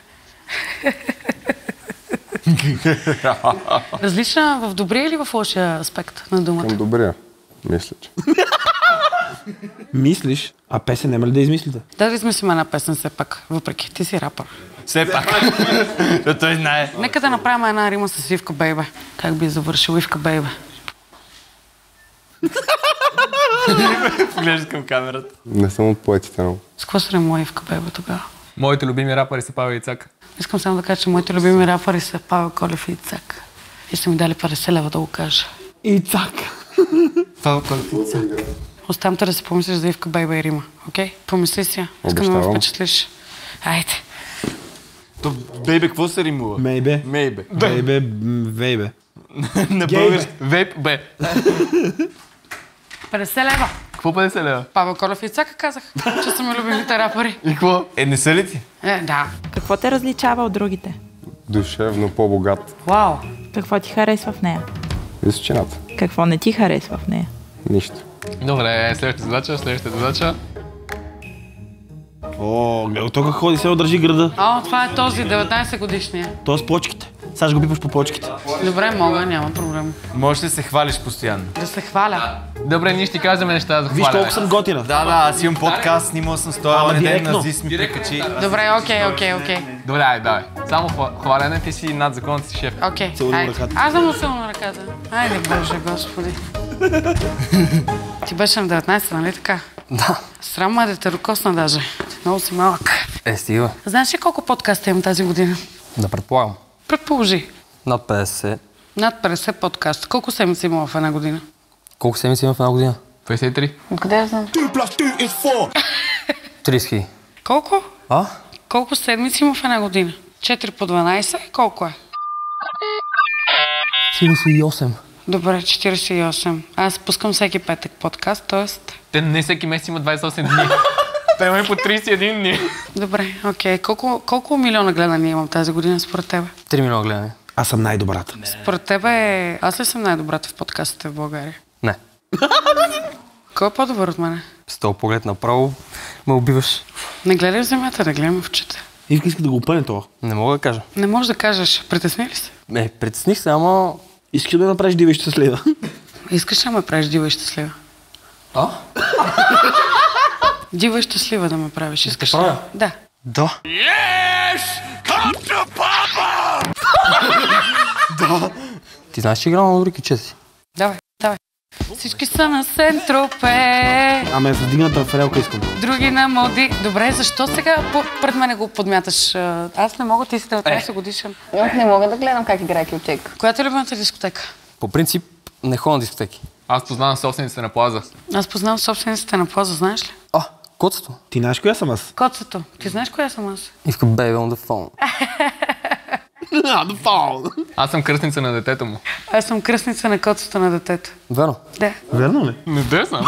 Различна в добрия или в лошия аспект на думата? Към добрия. Мисля, че. Мислиш? А песен няма ли да измислите? Да, да измислим една песен все пак, въпреки ти си рапър. Все пак. Да той знае. Нека да направим една рима с Ивка Бейбе. Как би завършил Ивка Бейбе? Поглеждаш към камерата. Не съм от поетите много. С какво се римува Ивка Бейбе тогава? Моите любими рапъри са Павел и Цак. Искам само да кажа, че моите любими рапъри са Павел Колев и Цак. И са ми дали петдесет лева да го кажа. И Цак. Павел Колев и Цак. Оставям те да си помислиш за Ивка Бейбе и Рима. Окей? Помисли си я. Искам да ме впечатлиш. Айде. То бейбе, какво се римува? Мейбе. Мейбе. Бейбе, вейбе. На български. Вейп, бе. петдесет лева. Какво петдесет лева? Павел Колев и Цака казах, че са ми любимите рапъри. И какво? Е, не са ли ти? Е, да. Какво те различава от другите? Душевно по-богат. Вау! Какво ти харесва в нея? Височината. Какво не ти харесва в нея? Нищо. Добре, следващата задача, следващата задача. О, гледай, той как ходи, се държи града. О, това е този деветнайсет годишния. Той е с почките. Сега ще го пипаш по почките. Добре, мога, няма проблем. Можеш ли се хвалиш постоянно? Да се хваля. Добре, ние ще ти кажем неща за хваляне. Виж колко съм готина. Да, да, аз имам подкаст, снимал съм с този онен ден на Зис ми прикачи. Добре, окей, окей, окей. Добре, ай, давай. Само хваляне, ти си над законът си шеф. Окей, айде. Аз съм му силно на ръката. Айде, Боже, Господи. Ти беше на деветнайсет, нали така? Да. Срам ме да те рукосна даже. Много си малък. Е, стига. Знаеш ли колко подкаста имам тази година? Да предполагам. Предположи. Над петдесет. Над петдесет подкаста. Колко седмици има в една година? Колко седмици има в една година? петдесет и три. Откъде я знам? трийсет хиляди. Колко? А? Колко седмици има в една година? четири по дванайсет? Колко е? четирийсет и осем. Добре, четирийсет и осем. Аз пускам всеки петък подкаст, т.е. Те не всеки месец има двайсет и осем дни. Те има и по трийсет и един дни. Добре, окей. Колко, колко милиона гледания имам тази година според тебе? три милиона гледания. Аз съм най-добрата. Според тебе, аз ли съм най-добрата в подкастите в България? Не. Кой е по-добър от мене? С този поглед направо ме убиваш. Не гледай в земята, да гледам в очите. Иска, иска да го опъне това. Не мога да кажа. Не можеш да кажеш. Притесни ли се? Не, притесних се, ама... Искаш да направиш дива и щастлива. Искаш да ме правиш дива и щастлива? А? Дива и щастлива да ме правиш. Искаш правя? Да. Да. Yes! Come to Papa! Да. Ти знаеш, че играм на Добрики чети? Давай, давай. Всички са на Сентропе. Аме, с дигната фрелка искам. Други на моди. Добре, защо сега пред мене го подмяташ? Аз не мога, ти си деветнайсет годишен. Аз не мога да гледам как играе кючек. Която е любимата дискотека? По принцип, не ходя на дискотеки. Аз познавам собствениците на Плаза. Аз познавам собствениците на Плаза, знаеш ли? А, коцето. Ти знаеш коя съм аз? Коцето. Ти знаеш коя съм аз? Иска baby on the phone. On the phone. Аз съм кръстница на детето му. Аз съм кръстница на коцето на детето. Верно? Да. Верно ли? Не де съм.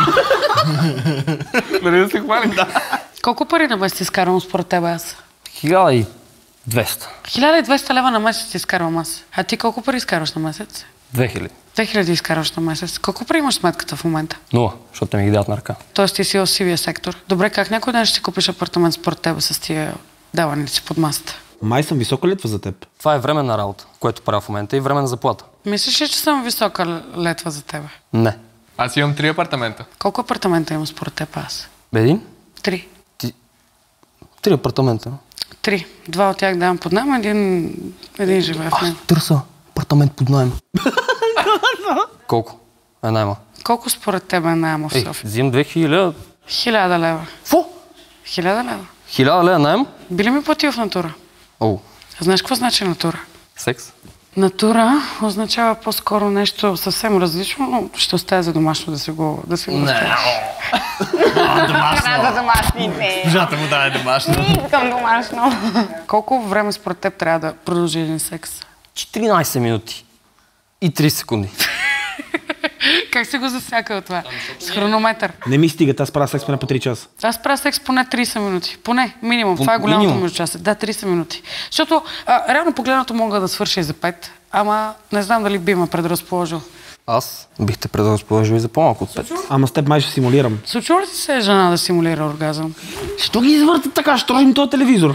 Нали да се хвалим? Да. Колко пари на месец изкарвам според тебе аз? хиляда и двеста. хиляда и двеста лева на месец изкарвам аз. А ти колко пари изкарваш на месец? две хиляди. две хиляди изкарваш на месец. Колко пари имаш сметката в момента? Нула, защото ми ги дадат на ръка. Тоест ти си в сивия сектор. Добре, как някой ден ще си купиш апартамент според тебе с тия даваните си под масата? Май съм висока летва за теб. Това е временна работа, което правя в момента и временна заплата. Мислиш ли, че съм висока летва за тебе? Не. Аз имам три апартамента. Колко апартамента имам според теб аз? Един? Три. Ти... Три апартамента. Три. Два от тях давам под найем, един, един живее в него. Аз търся апартамент под найем. Колко е найма? Колко според тебе е найема в Ей, София? взимам две хиляди. Хиляда лева. Фу? Хиляда лева. Хиляда лева найем? Би ли ми платил в натура? О. Знаеш какво значи натура? Секс? Натура означава по-скоро нещо съвсем различно, но ще оставя за домашно да си го да си го Не. Домашно. За домашните. Жата му даде домашно. Искам домашно. Колко време според теб трябва да продължи един секс? четиринайсет минути и три секунди. Как си го засякал това? С хронометър. Не ми стига, аз правя секс поне по три часа. Аз правя секс поне трийсет минути. Поне, минимум. Това е голямото между часа. Да, трийсет минути. Защото а, реално погледнато мога да свърша и за пет, ама не знам дали би ме предразположил. Аз бих те предразположил и за по-малко от пет. Ама с теб май ще симулирам. Случва ли ти се жена да симулира оргазъм? Що ги извъртат така? Що им този телевизор?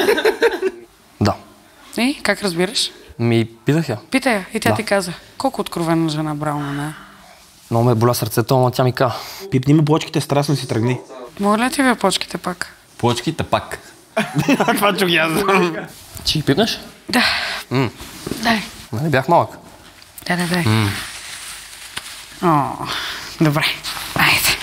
Да. И как разбираш? Ми питах я. Питай я и тя Да. ти каза. Колко откровена жена, браво на нея. Много ме боля сърцето, ама тя ми каза. Пипни ме плочките, страстно си тръгни. Мога ли ти вие почките пак? Плочките пак. Това чух аз. Чи ги пипнеш? Да. М. Дай. Нали бях малък? Да, да, дай. М. О, добре. Айде.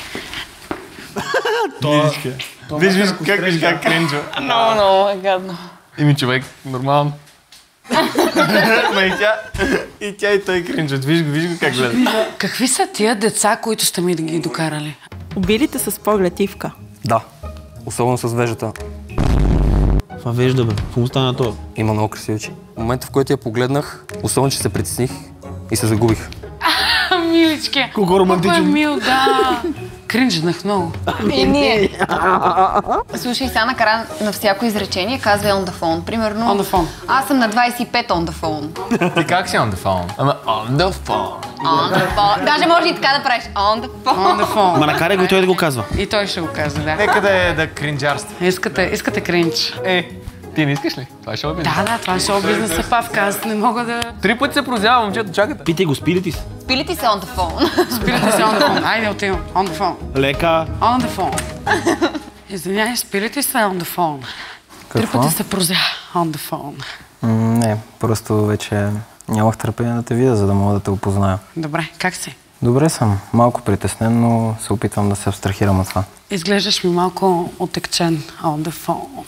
Виж, виж, как виж как кринджва. Много, много е гадно. Ими човек, нормално. Ма и тя, и тя и той кринджват. Виж го, виж го как гледа. Какви са тия деца, които сте ми да ги докарали? Убилите с поглед Ивка. Да. Особено с вежата. Това вежда, бе. Какво му стана това? Има много красиви очи. В момента, в който я погледнах, особено, че се притесних и се загубих. Миличке. Колко романтичен. Колко е мил, да. Кринжнах много. И ние. Слушай, сега накрая на всяко изречение казва on the phone. Примерно, on the phone. Аз съм на двайсет и пет on the phone. Ти как си on the phone? Ама on the phone. On the phone. Даже може и така да правиш. On the phone. On the phone. Ма накарай го и той да го казва. И той ще го казва, да. Нека да е да кринджарства. Искате, искате кринж. Е, ти не искаш ли? Това е шоу бизнес. Да, да, това е шоу бизнеса, Павка. Аз не мога да... Три пъти се прозява, момчето, чакате. Питай го, спи ли ти си? Спи ли ти се on the phone? Спи ли ти се on the phone? Айде, отивам. On the phone. Лека. On the phone. Извиняй, спи ли ти се on the phone? Три пъти се прозя on the phone. Не, просто вече нямах търпение да те видя, за да мога да те опозная. Добре, как си? Добре съм. Малко притеснен, но се опитвам да се абстрахирам от това. Изглеждаш ми малко отекчен on the phone.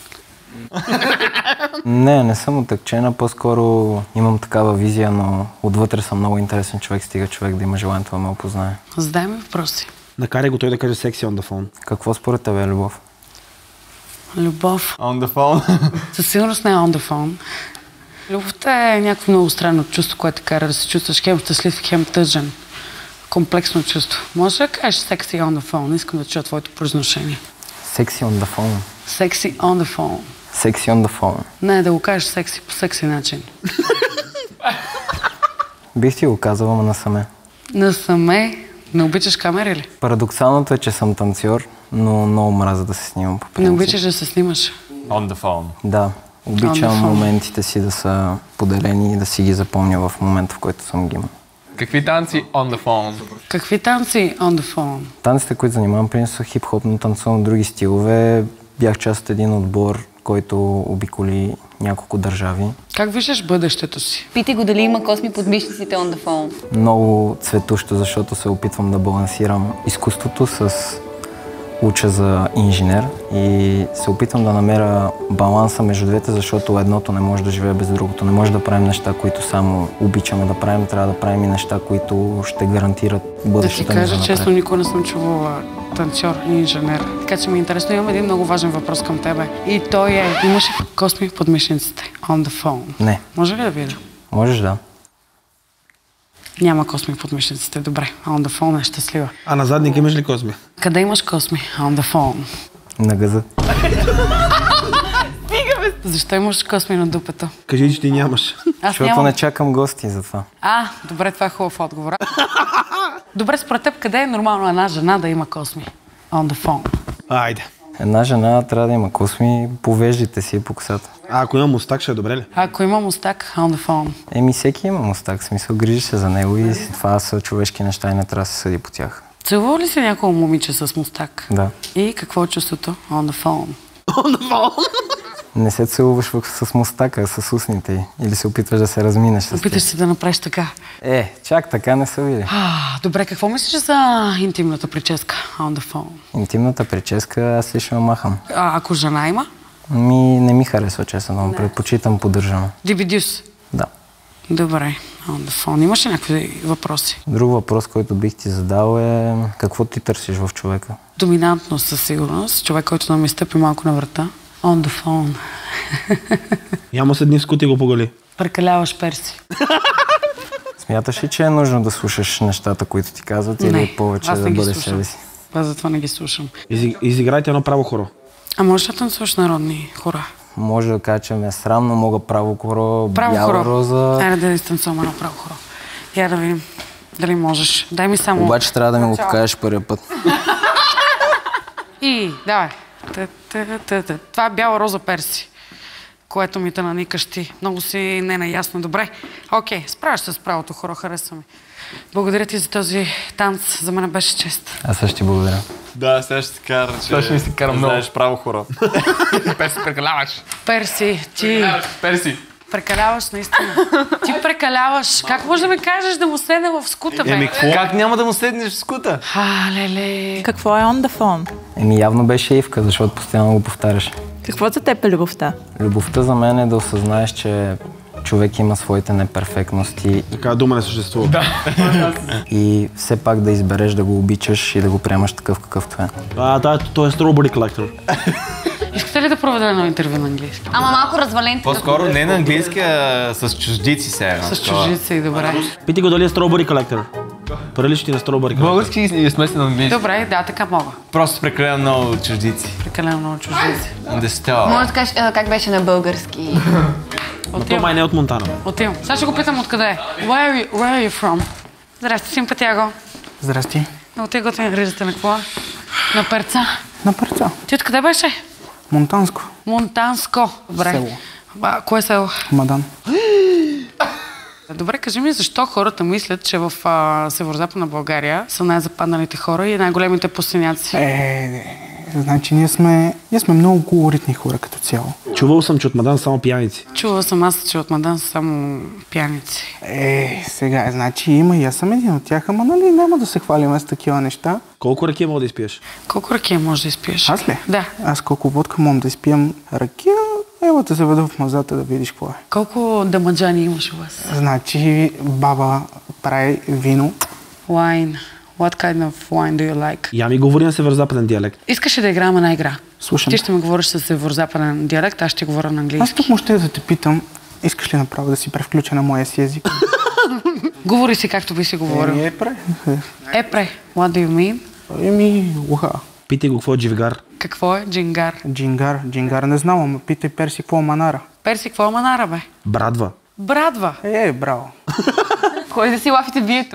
Не, не съм отъкчена, по-скоро имам такава визия, но отвътре съм много интересен човек, стига човек да има желанието да ме опознае. Задай ми въпроси. Накарай го той да каже секси on the phone. Какво според тебе е любов? Любов. On the phone. Със сигурност не е on the phone. Любовта е някакво много странно чувство, което кара да се чувстваш хем щастлив, хем тъжен. Комплексно чувство. Може да кажеш секси on the phone? Искам да чуя твоето произношение. Секси on the phone. Секси on the phone. Секси on the phone. Не, да го кажеш секси по секси начин. Бих ти го казала, ама насаме. Насаме? Не обичаш камери ли? Парадоксалното е, че съм танцор, но много мразя да се снимам по принцип. Не обичаш да се снимаш? On the phone. Да. Обичам моментите си да са поделени и да си ги запомня в момента, в който съм ги имал. Какви танци on the phone? Какви танци on the phone? Танците, които занимавам, принцип са хип-хоп, но танцувам други стилове. Бях част от един отбор, който обиколи няколко държави. Как виждаш бъдещето си? Питай го дали има косми под мишниците on the phone. Много цветущо, защото се опитвам да балансирам изкуството с уча за инженер и се опитвам да намеря баланса между двете, защото едното не може да живее без другото. Не може да правим неща, които само обичаме да правим, трябва да правим и неща, които ще гарантират бъдещето. Да ти кажа честно, никога не съм чувала танцор и инженер. Така че ми е интересно, имам един много важен въпрос към тебе. И той е, имаш ли косми под мишниците? On the phone. Не. Може ли да видя? Можеш да. Няма косми под мишниците. Добре, on the phone е щастлива. А на задник имаш ли косми? Къде имаш косми? On the phone. На газа. Защо имаш косми на дупето? Кажи, че ти нямаш. Аз Защото нямам. не чакам гости за това. А, добре, това е хубав отговор. Добре, според теб, къде е нормално една жена да има косми? On the phone. Айде. Една жена трябва да има косми по веждите си и по косата. А ако има мустак, ще е добре ли? Ако има мустак, on the phone. Еми, всеки има мустак, в смисъл, грижи се за него и това са човешки неща и не трябва да се съди по тях. Целувал ли си няколко момиче с мустак? Да. И какво е чувството? On the phone. On the phone? Не се целуваш с мустака, с устните й. Или се опитваш да се разминеш с Опиташ се да направиш така. Е, чак така не са били. А, добре, какво мислиш за интимната прическа? On the phone. Интимната прическа аз лично махам. А ако жена има? Ми, не ми харесва, честно, но предпочитам поддържана. Дивидюс? Да. Добре, on the phone. Имаш ли някакви въпроси? Друг въпрос, който бих ти задал е какво ти търсиш в човека? Доминантно със сигурност. Човек, който да ми стъпи малко на врата. On the phone. Ямо се дни с кути го поголи. Прекаляваш, Перси. Смяташ ли, че е нужно да слушаш нещата, които ти казват, или Не, повече аз да не ги бъдеш слушам. себе си? Аз затова не ги слушам. Изи, изиграйте едно право хоро. А може да танцуваш народни хора? Може да кажа, че ме е срамно, мога право хоро, Право бяла хоро. роза. Айде да изтанцуваме едно право хоро. Я да видим дали можеш. Дай ми само... Обаче трябва да ми го покажеш първия път. И, давай. Та, та, та, та. Това е бяла роза, Перси, което ми те наникаш ти. Много си ненаясно. Добре. Окей, справяш се с правото хоро, хареса ми. Благодаря ти за този танц. За мен беше чест. Аз също ти благодаря. Да, сега ще ти кажа, че Сега ще ми се кара много. знаеш право хора. Перси, прекаляваш. Перси, ти Перси. прекаляваш наистина. Ти прекаляваш. Как може да ми кажеш да му седна в скута, бе? Еми, какво? Как няма да му седнеш в скута? А, леле. Какво е on the phone? Еми явно беше Ивка, защото постоянно го повтаряш. Какво за теб е любовта? Любовта за мен е да осъзнаеш, че човек има своите неперфектности. Така дума не съществува. Да. И все пак да избереш да го обичаш и да го приемаш такъв какъвто е. А, да, той е Strawberry Collector. Искате ли да проведа едно интервю на английски? Ама малко развален. По-скоро не на английски, а с чуждици сега. С чуждици, добре. Питай го дали е Strawberry Collector. Прилични на стробари. Български и смесен английски. Добре, да, така мога. Просто прекалено много чуждици. Прекалено много чуждици. Десетела. Може да кажеш как беше на български. Но то май не е от Монтана. Отивам. Сега ще го питам откъде е. Where are you, where are you from? Здрасти, симпатяго. Здрасти. Но ти готвен риждате на какво? На перца. На перца. Ти откъде беше? Монтанско. Монтанско. Добре. Село. А, кое село? Мадан. Добре, кажи ми защо хората мислят, че в а, северо-западна България са най-западналите хора и най-големите пустиняци? Е, значи ние сме, ние сме много колоритни хора като цяло. Чувал съм, че от Мадан само пияници. Чувала съм аз, че от Мадан са само пияници. Е, сега, значи има и аз съм един от тях, ама нали няма да се хвалим с такива неща. Колко ракия мога да изпиеш? Колко ракия можеш да изпиеш? Аз ли? Да. Аз колко водка мога да изпием ракия, ела те заведа в мазата да видиш какво е. Колко дамаджани имаш у вас? Значи баба прави вино. Wine. What kind of wine do you like? Я ми говори на северо-западен диалект. Искаш ли да играем една игра? Слушам. Ти ще ми говориш с северо-западен диалект, аз ще говоря на английски. Аз тук може да те питам, искаш ли направо да си превключа на моя си език? Говори си както би си говорил. Еми, епре. Епре. What do you mean? Еми, уха. Питай го какво е дживгар. Какво е джингар? Джингар. Джингар не знам, ама питай Перси какво е манара. Перси, какво е манара, бе? Брадва. Брадва. Е, браво. Кой да си лафите бието?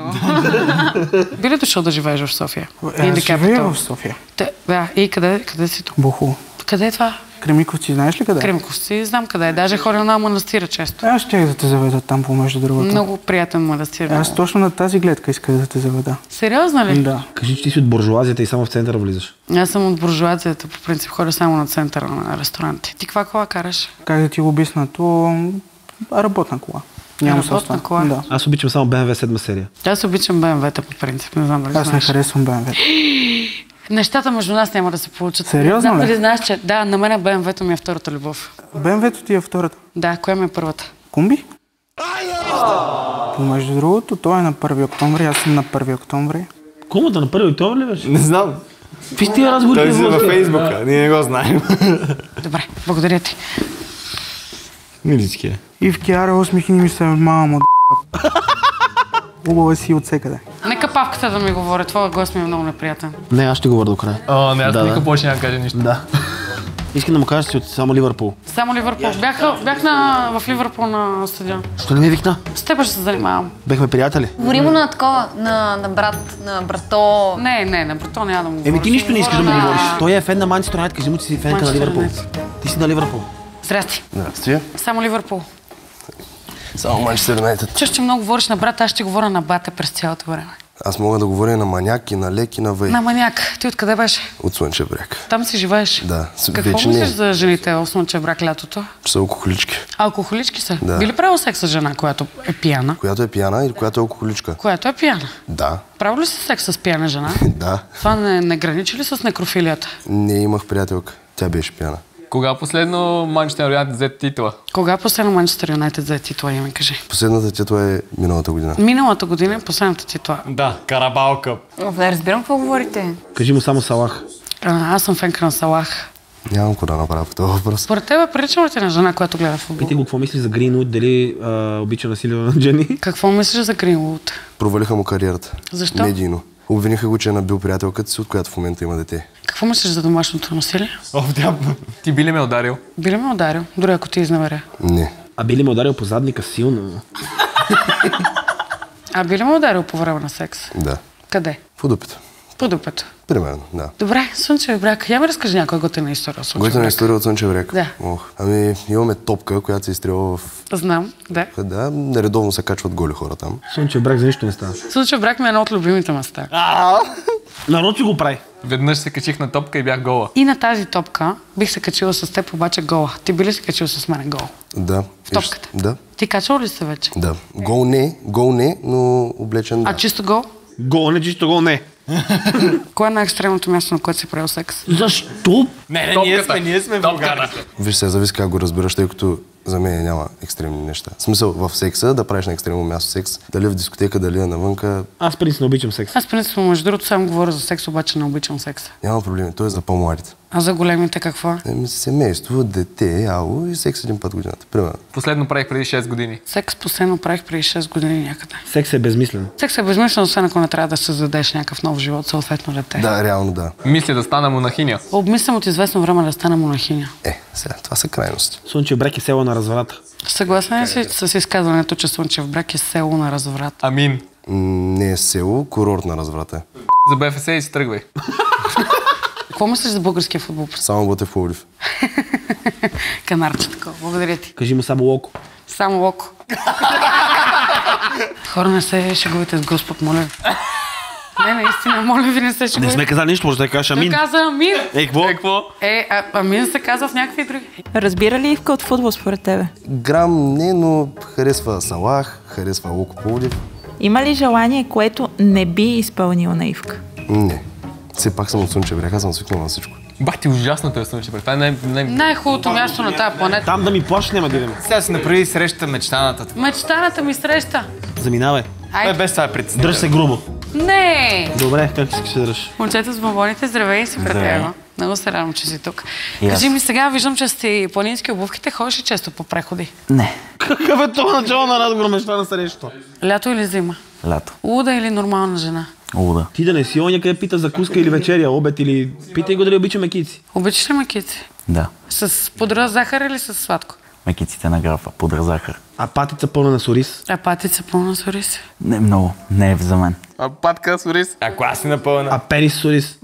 Би ли дошъл да живееш в София? Е, аз живея в София. Те, да, и къде, къде си тук? Буху. Къде е това? Кремиковци, знаеш ли къде? Кремиковци, знам къде е. Даже ходя на манастира често. Аз щях да те заведа там, помежду другото. Много приятен манастир. Аз точно на тази гледка исках да те заведа. Сериозно ли? Да. Кажи, че ти си от буржуазията и само в центъра влизаш. Аз съм от буржуазията, по принцип ходя само на центъра на ресторанти. Ти каква кола караш? Как да ти го обясна, то работна кола. Нямам Работна собствена кола? Да. Аз обичам само Б М В седма серия. Аз обичам Б М В-та по принцип, не знам дали Аз не знаеш. харесвам Б М В. Нещата между нас няма да се получат. Сериозно да, ли? Дали знаеш, че да, на мен Б М В-то ми е втората любов. Б М В-то ти е втората. Да, коя ми е първата? Комби? Помежду другото, той е на първи октомври, аз съм на първи октомври. Комата на първи октомври ли беше? Не знам. Виж тия разговори. Той си във Фейсбука, ние не го знаем. Добре, благодаря ти. Милички е. Ивки, аре, усмихни ми се, мамо, Убава си от всекъде. Нека павката да ми говори, твоя глас ми е много неприятен. Не, аз ще говоря до края. О, не, аз Да, никога да. повече няма кажа нищо. Да. Искам да му кажа, че си от само Ливърпул. Само Ливърпул. Бях, бях на, в Ливърпул на стадион. Що не ми викна? С теб ще се занимавам. Бехме приятели. Говори му на такова, на, на брат, на брато. Не, не, на брато няма да му говоря. Еми ти нищо не искаш да му Говоря на- говориш. Той е фен на Манчестър Юнайтед, кажи му, че си фенка на Манчестър Ливърпул. Юнайтед. Ти си на Ливърпул. Здрасти. Здрасти. Само Ливърпул. Само Манчестър Юнайтед. Чуш, че много говориш на брат, аз ще говоря на бате през цялото време. Аз мога да говоря на маняк и на лек и на вей. На маняк. Ти откъде беше? От Слънчев бряг. Там си живееш? Да, с- Какво вече мислиш не. за жените в Слънчев бряг лятото? Са алкохолички. Алкохолички са? Да. Би ли правил секс с жена, която е пияна? Която е пияна или която е алкохоличка? Която е пияна? Да, Правил ли си секс с пияна жена? да. Това не, не граничи ли с некрофилията? Не имах приятелка. Тя беше пияна. Кога последно Манчестър Юнайтед взе титла? Кога последно Манчестър Юнайтед взе титла, я ми кажи? Последната титла е миналата година. Миналата година е последната титла. Да, Карабал къп. Не разбирам какво говорите. Кажи му само Салах. А, аз съм фенка на Салах. Нямам какво да направя по този въпрос. Според тебе прилича ли ти на жена, която гледа футбол? Питай го какво мисли за Гринвуд, дали а, обича насилие на Джени. Какво мислиш за Гринвуд? Провалиха му кариерата. Защо? Медийно. Обвиниха го, че е набил приятелката си, от която в момента има дете. Какво мислиш за домашното насилие? О, дявол. Ти би ли ме ударил? Би ли ме ударил, дори ако ти изневеря? Не. А би ли ме ударил по задника силно? А би ли ме ударил по време на секс? Да. Къде? В дупето. По дупето. Примерно, да. Добре, Слънчев бряг. Я ми разкажи някоя готина история от Слънчев Готина бряг. история от Слънчев бряг. Да. Ох. Ами, имаме топка, която се изстрелва в... Знам, да. Да, нередовно се качват голи хора там. Слънчев бряг за нищо не става. Слънчев бряг ми е едно от любимите места. Народ си го прави. Веднъж се качих на топка и бях гола. И на тази топка бих се качила с теб, обаче гола. Ти би ли се качил с мен гол? Да. В топката? Да. Ти качвал ли се вече? Да. Гол не, гол не, но облечен да. А чисто гол? Гол не, чисто гол не. Кое е най-екстремното място, на което си правил секс? Защо? Не, не, ние сме, ние сме в България. Виж сега, зависи как го разбираш, тъй като за мен няма екстремни неща. В смисъл в секса, да правиш на екстремно място секс, дали в дискотека, дали е навънка, Аз принцип не обичам секс. Аз принципно, между другото, само говоря за секс, обаче не обичам секса. няма проблеми. Той е за по-младите. А за големите какво? Еми, семейство, дете, ало и секс един път годината, примерно. Последно правих преди шест години. Секс последно правих преди шест години някъде. Секс е безмислен. Секс е безмислен, освен ако не трябва да създадеш някакъв нов живот, съответно дете. Да, реално да. Мисля да стана монахиня. Обмислям от известно време да стана монахиня. Е, сега, това са крайности. Слънчев бряг е село на разврата. Съгласен ли си с изказването, че Слънчев бряг е село на разврат? Амин. Не е село, курорт на разврата. За БФС и си тръгвай. Какво мислиш за българския футбол? Само Ботев Пловдив. Канарче такова. Благодаря ти. Кажи му само Локо. Само Локо. Хора, не се шегувайте с Господ, моля ви. Не, наистина, моля ви, не се шегувайте. Не сме казали нищо, може да кажеш Амин. Той каза Амин. Е, какво? Е, а, Амин се казва в някакви други. Разбира ли Ивка от футбол според тебе? Грам не, но харесва Салах, харесва Локо Пловдив. Има ли желание, което не би изпълнил на Ивка? Не. Все пак съм от Слънчев бряг, аз съм свикнал на всичко. Бах ти ужасното е Слънчев бряг. Това е най- най- Най-хубавото място на тази планета. Там да ми плащаш, няма да идем. Сега си направи среща мечтаната. Мечтаната ми среща. Заминавай. Той без това е притеснен. Дръж се грубо. Не! Добре, как искаш да дръж? Момчето с бомбоните, здравей си, приятел. Много се радвам, че си тук. Yes. Кажи ми сега, виждам, че сте планински обувките, ходиш ли често по преходи? Не. Какъв е това начало на разговор, мечта на среща? Лято или зима? Лято. Луда или нормална жена? Луда. Ти да не си оня къде пита за куска или вечеря, обед или... Питай го дали обича мекици. Обичаш ли макици? Да. С пудра захар или с сладко? Мекиците на графа, пудра захар. А патица пълна на сорис? А патица пълна с ориз? Не много, не е за мен. А патка с ориз? Ако аз си напълна. А перис с ориз?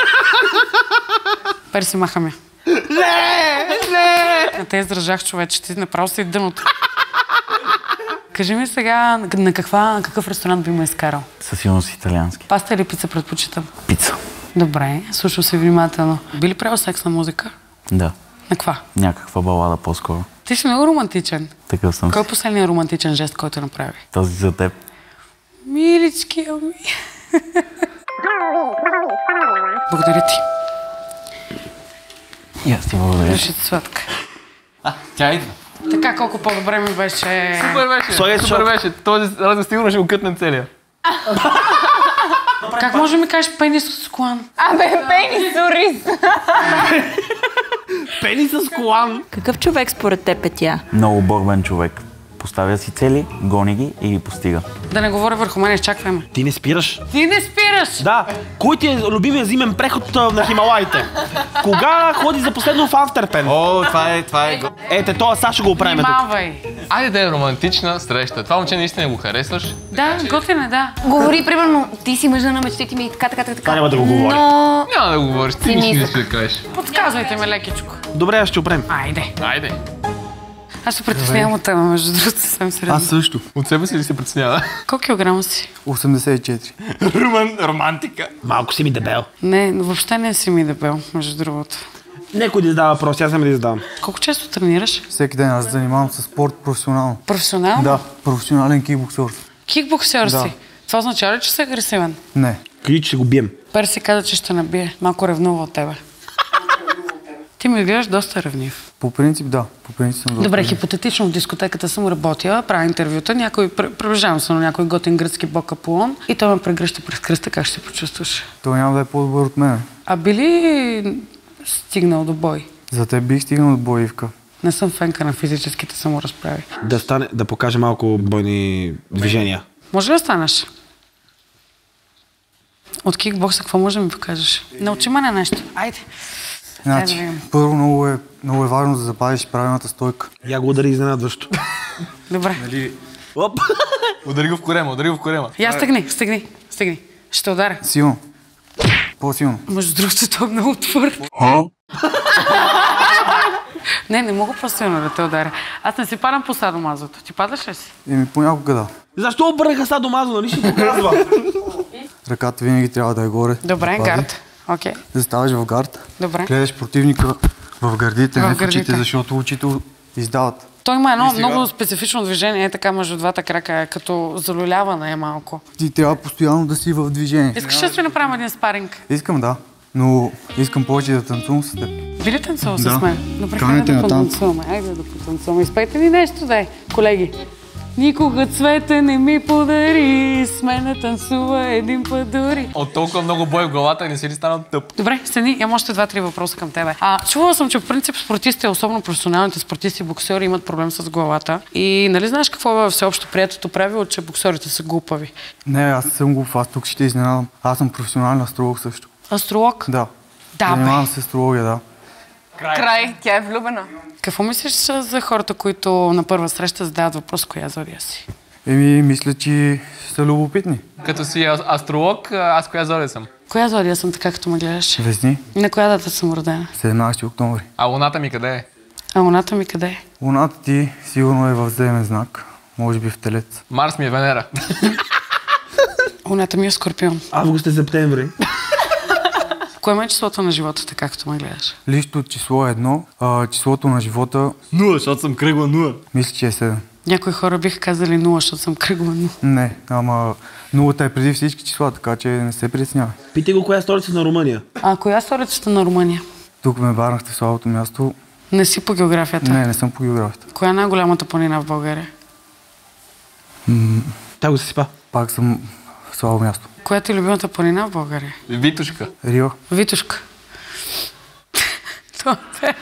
Перси махаме. Не! Не! Не те издържах, човече, ти направо си дъното. Кажи ми сега, на, каква, на какъв ресторант би ме изкарал? Със сигурност италиански. Паста или пица предпочитам? Пица. Добре, слушам се внимателно. Би ли правил секс на музика? Да. На каква? Някаква балада по-скоро. Ти си много романтичен. Такъв съм Кой е си. последният романтичен жест, който направи? Този за теб. Милички, ами. Благодаря ти. И аз ти благодаря. Души сладка. А, тя идва. Така колко по-добре ми беше. Супер беше, Слагай супер шок. беше. Този разговор сигурно ще го кътнем целия. Как може да ми кажеш пенис с колан? Абе, пенис с ориз. Пенис с колан! Какъв човек според теб е тя? Много борбен човек. Поставя си цели, гони ги и ги постига. Да не говоря върху мен, изчаквай ме. Ти не спираш? Ти не спираш! Да. Кой ти е любимия зимен преход а, на Хималаите? Кога ходи за последно в Автерпен? О, това е, това е. Ете, това сега ще го оправим тук. Внимавай! Айде да е романтична среща. Това момче наистина го харесваш. Да, готин е, да. Говори, примерно, ти си мъжа на мечтите ми и така, така, така. Това няма да го говори. Но... Няма да го говориш, ти Си нищо не нисък. ще да кажеш. Подсказвайте ме лекичко. Добре, аз ще оправим. Айде. Айде. Аз се притеснявам от тема, между другото, съвсем сериозно. Аз също. От себе си ли се притеснява? Колко килограма си? осемдесет и четири. Роман, романтика. Малко си ми дебел. Не, въобще не си ми дебел, между другото. Некой да задава въпрос, аз няма да задавам. Колко често тренираш? Всеки ден аз се занимавам с спорт професионално. Професионално? Да, професионален кикбоксер. Кикбоксер Да. си? Това означава ли, че си агресивен? Не. Кажи, че ще го бием. Перси каза, че ще набие. Малко ревнува от тебе. Ти ми гледаш доста ревнив. По принцип да. По принцип съм доста. Добре, хипотетично в дискотеката съм работила, правя интервюта, някой, приближавам се на някой готин гръцки бок Аполон и той ме прегръща през кръста, как ще се почувстваш? Той няма да е по-добър от мен. А би ли стигнал до бой? За теб бих стигнал от бой, Ивка. Не съм фенка на физическите саморазправи. Да стане, да покаже малко бойни движения. Може ли да станеш? От кикбокса какво може да ми покажеш? Научи ме на нещо. Айде. Айде да Значи, видим. първо много е, много е важно да запазиш правилната стойка. Я го удари изненадващо. Добре. Нали, Оп! Удари го в корема, удари го в корема. Я стегни, стегни, стегни. Ще ударя. силно. По-силно. Между другото, това е много твърд. Не, не мога по-силно да те ударя. Аз не си падам по садомазото. Ти падаш ли си? Еми понякога да. Защо обърнаха садомазо, нали ще показва? Ръката винаги трябва да е горе. Добре, да пади. гард. Окей. Да ставаш в гард. Добре. Гледаш противника в гърдите, В не в очите, гърдите. защото очите издават. Той има едно И сега? много специфично движение, е така между двата крака, като залюляване е малко. Ти трябва постоянно да си в движение. Искаш ли да си направим един спаринг? Искам, да. Но искам повече да танцувам с теб. Би ли танцувал Да. с мен? Добре, Канете хайде да на танц. потанцуваме. Айде да потанцуваме. Изпейте ни нещо, дай, колеги. Никога цвете не ми подари, с мене танцува един път дори. От толкова много бой в главата не си ли станал тъп? Добре, седни, имам още два-три въпроса към тебе. А, чувала съм, че в принцип спортистите, особено професионалните спортисти, боксери, имат проблем с главата. И нали знаеш какво е всеобщо приетото правило, че боксерите са глупави? Не, аз не съм глуп, аз тук ще те изненадам. Аз съм професионален астролог също. Астролог? Да. Да, Занимавам бе. се с астрология, да. Край. Край. Тя е влюбена. Какво мислиш за хората, които на първа среща задават въпрос, коя зодия си? Еми, мисля, че са любопитни. Като си астролог, аз коя зодия съм? Коя зодия съм, така като ме гледаш? Везни. На коя дата съм родена? седемнадесети октомври. А луната ми къде е? А луната ми къде е? Луната ти сигурно е в земен знак. Може би в Телец. Марс ми е Венера. Луната ми е Скорпион. Август е септември. Кое е числото на живота, така като ме гледаш? Личното число е едно, а числото на живота... Нула, защото съм кръгла нула. Мисля, че е седем. Някои хора биха казали нула, защото съм кръгла нула. Не, ама нулата е преди всички числа, така че не се притеснявай. Питай го коя е столица на Румъния. А коя е столицата на Румъния? Тук ме барнахте в слабото място. Не си по географията? Не, не съм по географията. Коя е най-голямата планина в България? М- Та го се сипа. Пак съм в слабо място. Коя е любимата планина в България? Витушка. Рио. Витушка. Това е.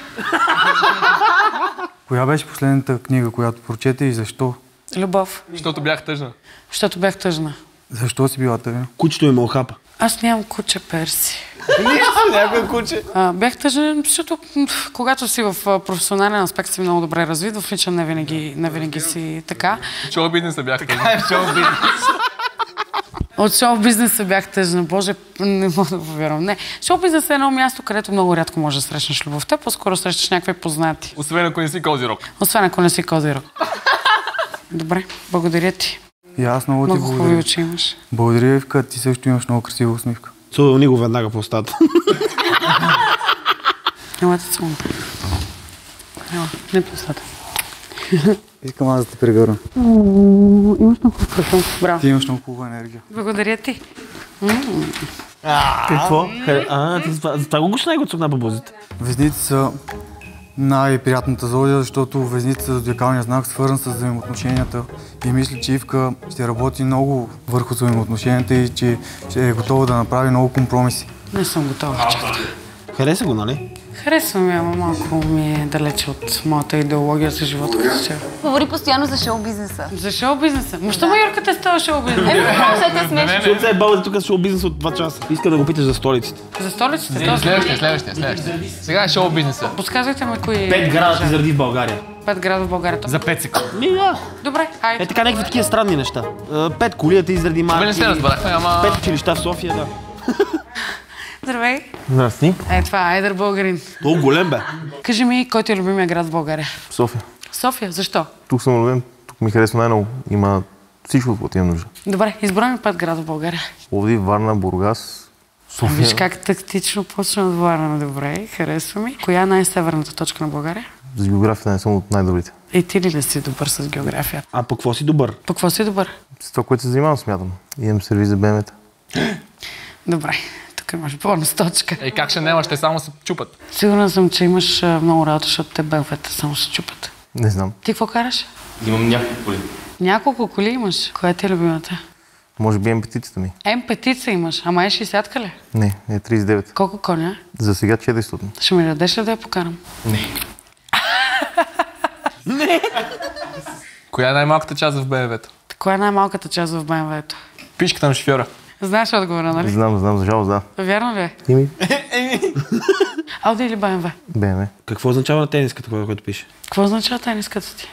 Коя беше последната книга, която прочете и защо? Любов. Защото бях тъжна. Защото бях тъжна. Защо си била тъжна? Кучето ми ме охапа. Аз нямам куче, Перси. Нищо, някой куче. А, бях тъжен, защото м, когато си в а, професионален аспект си много добре развит, в личен не винаги, не винаги си така. Шоу бизнеса бях тъжна. Така е в шоу бизнес. От шоу-бизнеса бях тъжна. Боже, не мога да повярвам. Не. Шоу-бизнес е едно място, където много рядко можеш да срещнеш любовта, по-скоро срещаш някакви познати. Освен ако не си козирог. Освен ако не си козирог. Добре, благодаря ти. И аз много ти Много хубави благодаря. очи имаш. Благодаря, Ивка, ти също имаш много красива усмивка. Целувани го веднага по устата. Ела те целувам. Ела, не по устата. Искам аз да те прегърна. Имаш много хубаво. Браво. Ти имаш много хубава енергия. Благодаря ти. Какво? А, ти за това го гуш най-го на бабузите. Везните са най-приятната зодия, защото везните са зодиакалния знак, свързан с взаимоотношенията. И мисля, че Ивка ще работи много върху взаимоотношенията и че ще е готова да направи много компромиси. Не съм готова. Хареса го, нали? Харесва ми, ама малко ми е далече от моята идеология за живота като цяло. Говори постоянно за шоу-бизнеса. За шоу-бизнеса? Ма що майорката е с този шоу-бизнес? Еми, защото е смешно. Защото се е бавате тук с шоу-бизнес от два часа. Искам да го питаш за столиците. За столиците? Не, следващия, следващия, следващия. Сега е шоу-бизнеса. Подсказвайте ме кои... Пет града ти заради в България. Пет града в България. За пет секунди. Ми, да. Добре, айде. Е така някакви такива странни неща. Е, Пет коли ти изради марки. Не се разбрахме, ама... Пет училища в София, да. Здравей. Здрасти. Е, това е Айдър българин. Много голем бе. Кажи ми, кой ти е любимия град в България? София. София, защо? Тук съм роден, тук ми харесва най-много. Има всичко, което имам нужда. Добре, изброй ми пет града в България. Пловдив, Варна, Бургас, София. Виж как тактично почна от Варна. Добре, харесва ми. Коя е най-северната точка на България? За географията не съм от най-добрите. И ти ли да си добър с география? А по какво си добър? По какво си добър? С това, което се занимавам, смятам. Имам сервиз за БМВ-та. Добре, тук имаш бонус точка. Ей, как ще нямаш, те само се чупат. Сигурна съм, че имаш а, много работа, защото те белвета само се чупат. Не знам. Ти какво караш? Имам няколко коли. Няколко коли имаш. Коя ти е любимата? Може би ем петицата ми. Ем петица имаш, ама е шейсетка ли? Не, е тридесет и девет. Колко коня? За сега четиристотин. Ще ми дадеш ли да я покарам? Не. Не! Коя е най-малката част в БМВ-то? Коя е най-малката част в БМВ-то? Пишката на шофьора. Знаеш отговора, нали? Знам, знам, за жалост, да. Вярно ли е? Ими? Ауди или БМВ? БМВ. Какво означава на тениската, което пише? Какво означава тениската ти?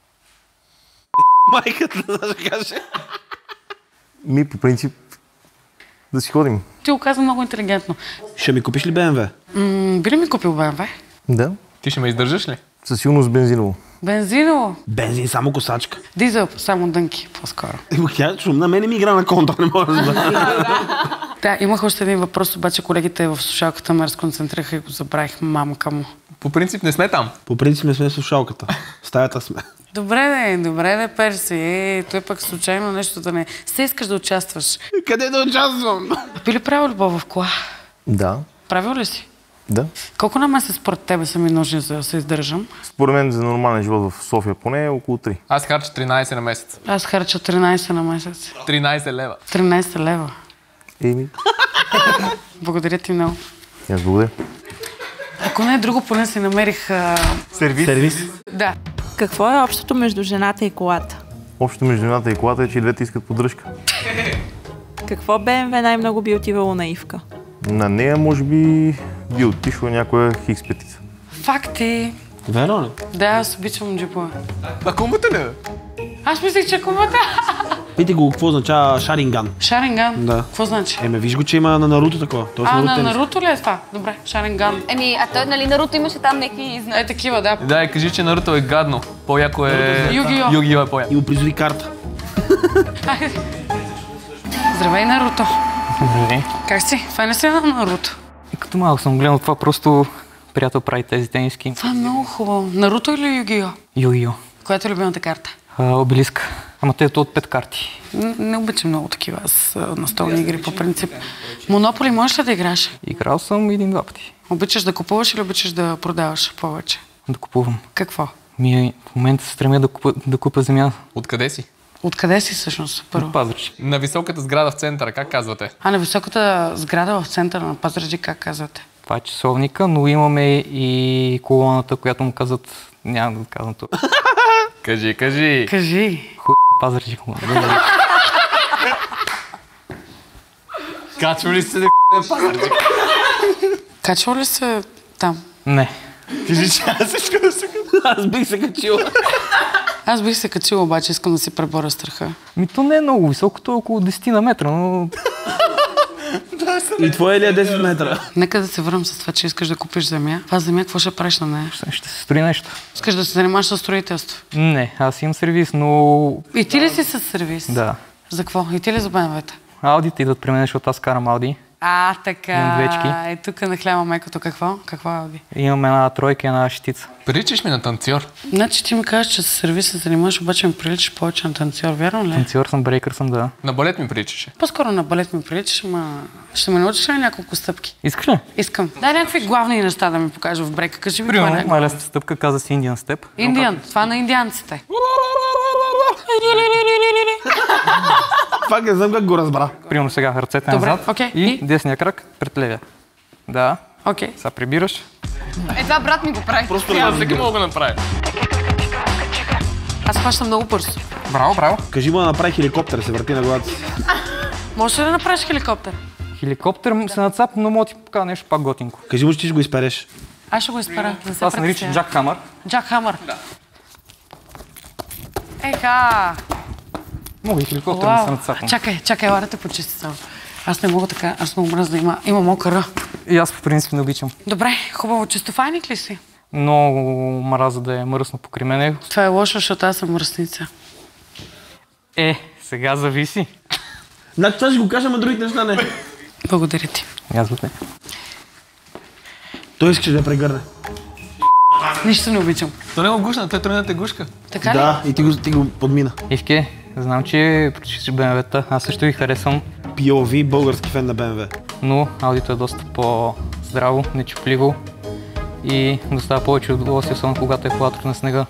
Майката, да каже. Ми, по принцип, да си ходим. Ти го каза много интелигентно. Ще ми купиш ли БМВ? М- би ли ми купил БМВ? Да. Ти ще ме издържаш ли? Със сигурност бензиново. Бензиново? Бензин, само косачка. Дизел, само дънки, по-скоро. Ема тя шумна, мене ми игра на контра, не мога да разбера. Да, имах още един въпрос, обаче колегите в слушалката ме разконцентрираха и го забравих, мамка му. По принцип не сме там. По принцип не сме в слушалката. В стаята сме. Добре де, добре де, Перси. Е, той пък случайно нещо да не... Се искаш да участваш. Къде да участвам? Би ли правил любов в кола? Да. Правил ли си? Да. Колко на месец според тебе са ми нужни за да се издържам? Според мен за нормален живот в София поне е около три. Аз харча тринайсет на месец. Аз харча тринайсет на месец. тринайсет лева. тринайсет лева. Еми. Благодаря ти много. Аз благодаря. Ако не е друго, поне си намерих... А... Сервис. Сервис. Да. Какво е общото между жената и колата? Общото между жената и колата е, че и двете искат поддръжка. Какво Б М В най-много би отивало на Ивка? На нея може би би отишла някоя хикс петица. Факти. Верно ли? Да, аз обичам джипове. А кумата ли? Аз мислих, че кумата. Питай го какво означава Шаринган. Шаринган? Да. Какво значи? Еме, виж го, че има на Наруто такова. Тоест, А, Наруто на тенис. Наруто ли е това? Добре, Шаринган. Еми, а той, нали, Наруто имаше там някакви знак. Е, такива, да. Да, и кажи, че Наруто е гадно. По-яко е... Югио. Югио е по-яко. И го призори карта. Здравей, Наруто. Здравей. Как си? Фен си на Наруто? Като малко съм гледал това, просто приятел прави тези тениски. Това е много хубаво. Наруто или Югио? Йо-йо. Която е любимата карта? А, обелиск. Ама те от пет карти. Не, не обичам много такива аз на столни игри по принцип. Монополи можеш ли да играеш? Играл съм един-два пъти. Обичаш да купуваш или обичаш да продаваш повече? Да купувам. Какво? Ми в момента се стремя да купа, да купа земя. Откъде си? Откъде си всъщност? Първо. От Пазарджик. На високата сграда в центъра, как казвате? А на високата сграда в центъра на Пазарджик, как казвате? Това е часовника, но имаме и колоната, която му казват... Няма да казвам това. Кажи, кажи. Кажи. Хуй Пазарджик. Качва ли се да Пазарджик? Качва ли се там? Не. Кажи, че аз искам да се Аз бих се качил. Аз бих се качила, обаче искам да си преборя страха. Ми то не е много високо, то е около десет на метра, но... И твое ли е десет метра? Нека да се върнем с това, че искаш да купиш земя. Това земя, какво ще правиш на нея? Ще се строи нещо. Искаш да се занимаваш с строителство? Не, аз имам сервис, но... И ти ли си с сервис? Да. За какво? И ти ли за Б М В-та? Аудите идват при мен, защото аз карам Ауди. А, така. Имам двечки. Е, тук на хляба майкото какво? Какво е Ауди? Имам една тройка и една шестица. Приличаш ми на танцор. Значи ти ми кажеш, че с сервис се занимаваш, обаче ми приличаш повече на танцор, вярно ли? Танцор съм, брейкър съм, да. На балет ми приличаше. По-скоро на балет ми приличаш, ама ще ме научиш ли няколко стъпки? Искаш ли? Искам. Дай някакви главни неща да ми покажа в брейка. Кажи ми това Примерно, някакво. най-лесната стъпка каза си Indian Step. Индиан. Това на индианците. Пак не знам как го разбра. Примерно сега ръцете Добре, назад окей. и, И? десния крак пред левия. Да. Окей. Сега прибираш. Е, това брат ми го прави. Просто не всеки мога да направя. Аз хващам много бързо. Браво, браво. Кажи му да направи хеликоптер, се върти на главата си. Можеш ли да направиш хеликоптер? Хеликоптер се нацап, но мога ти покажа нещо пак готинко. Кажи му, че ти ще го изпереш. Аз ще го изпера. Да се Това се нарича Джак Хамър. Джак Хамър. Да. Еха! Мога и хеликоптер да се нацапам. Чакай, чакай, ела да те почисти само. Аз не мога така, аз много мръзна, има, има мокъра. И аз по принцип не обичам. Добре, хубаво, чистофайник ли си? Много мраза да е мръсно покрай мене. Това е лошо, защото аз съм мръсница. Е, сега зависи. Значи това ще го кажа, ама другите неща не. Благодаря ти. Аз го не. Той искаше да прегърне. Нищо не обичам. То не го гушна, той тръгната гушка. Така ли? Да, и ти го, ти го подмина. Ивке, знам, че прочиташ Б М В-та. Аз също ги харесвам. Пи О Ви, български фен на Б М В. Но аудито е доста по-здраво, нечупливо и доставя повече удоволствие, особено когато е колатор на снега.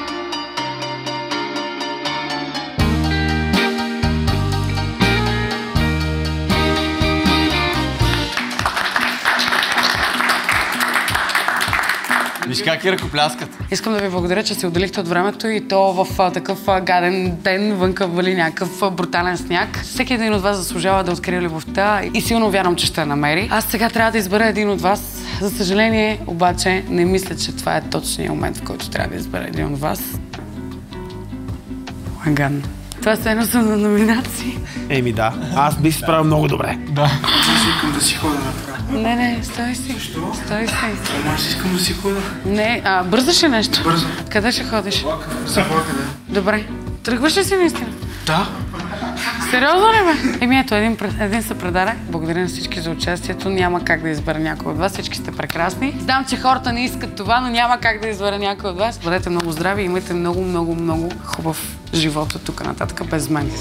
Виж как и ръкопляскат. Искам да ви благодаря, че си отделихте от времето и то в а, такъв а, гаден ден, вънка вали някакъв а, брутален сняг. Всеки един от вас заслужава да открие любовта и силно вярвам, че ще я намери. Аз сега трябва да избера един от вас. За съжаление, обаче, не мисля, че това е точният момент, в който трябва да избера един от вас. Гадно. Това са едно са на номинации. Еми да, аз бих се справил много добре. Да. Аз искам да си хода направо. Не, не, стой си. Защо? Стой си. Ама аз искам да си хода. Не, а бързаш ли нещо? Бързо. Къде ще ходиш? За влака, да. Добре. Тръгваш ли си наистина? Да. Сериозно ли бе? Еми ето, един, един се предаде. Благодаря на всички за участието. Няма как да избера някой от вас. Всички сте прекрасни. Знам, че хората не искат това, но няма как да избера някой от вас. Бъдете много здрави и имайте много, много, много хубав живот от тук нататък без мен.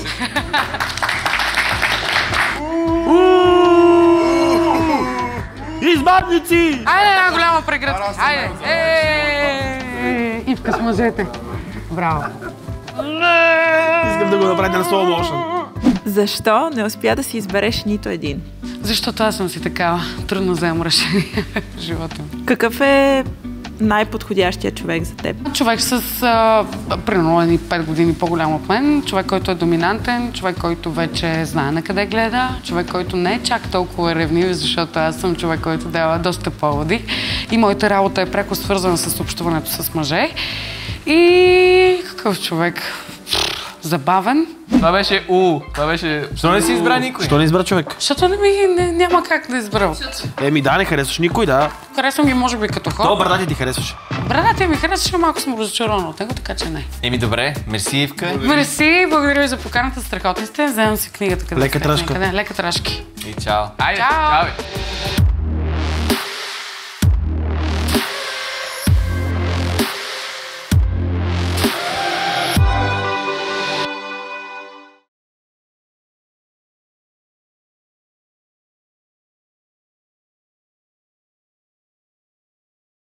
Избавни! любовници! Айде, една голяма прегръдка. Айде. Е, Ивка с мъжете. Браво. Искам да го направите на slow motion. Защо не успя да си избереш нито един? Защото аз съм си такава. Трудно вземам решение в живота ми. Какъв е най-подходящия човек за теб? Човек с а, примерно пет години по-голям от мен, човек, който е доминантен, човек, който вече знае на къде гледа, човек, който не е чак толкова ревнив, защото аз съм човек, който дава доста поводи и моята работа е пряко свързана с общуването с мъже. И какъв човек? Забавен. Това беше У. Това беше... Що не си избра никой? Що не избра човек? Защото не ми, не, няма как да избра. Еми да, не харесваш никой, да. Харесвам ги може би като хора. То брадати ти харесваш. Брадати ми харесваше, малко съм разочарована от него, така че не. Еми добре, мерси Ивка. Мерси, благодаря ви за поканата, страхотни сте. Вземам си книгата. Къде Лека тражка. Лека тражки. И чао. Айде, чао. чао.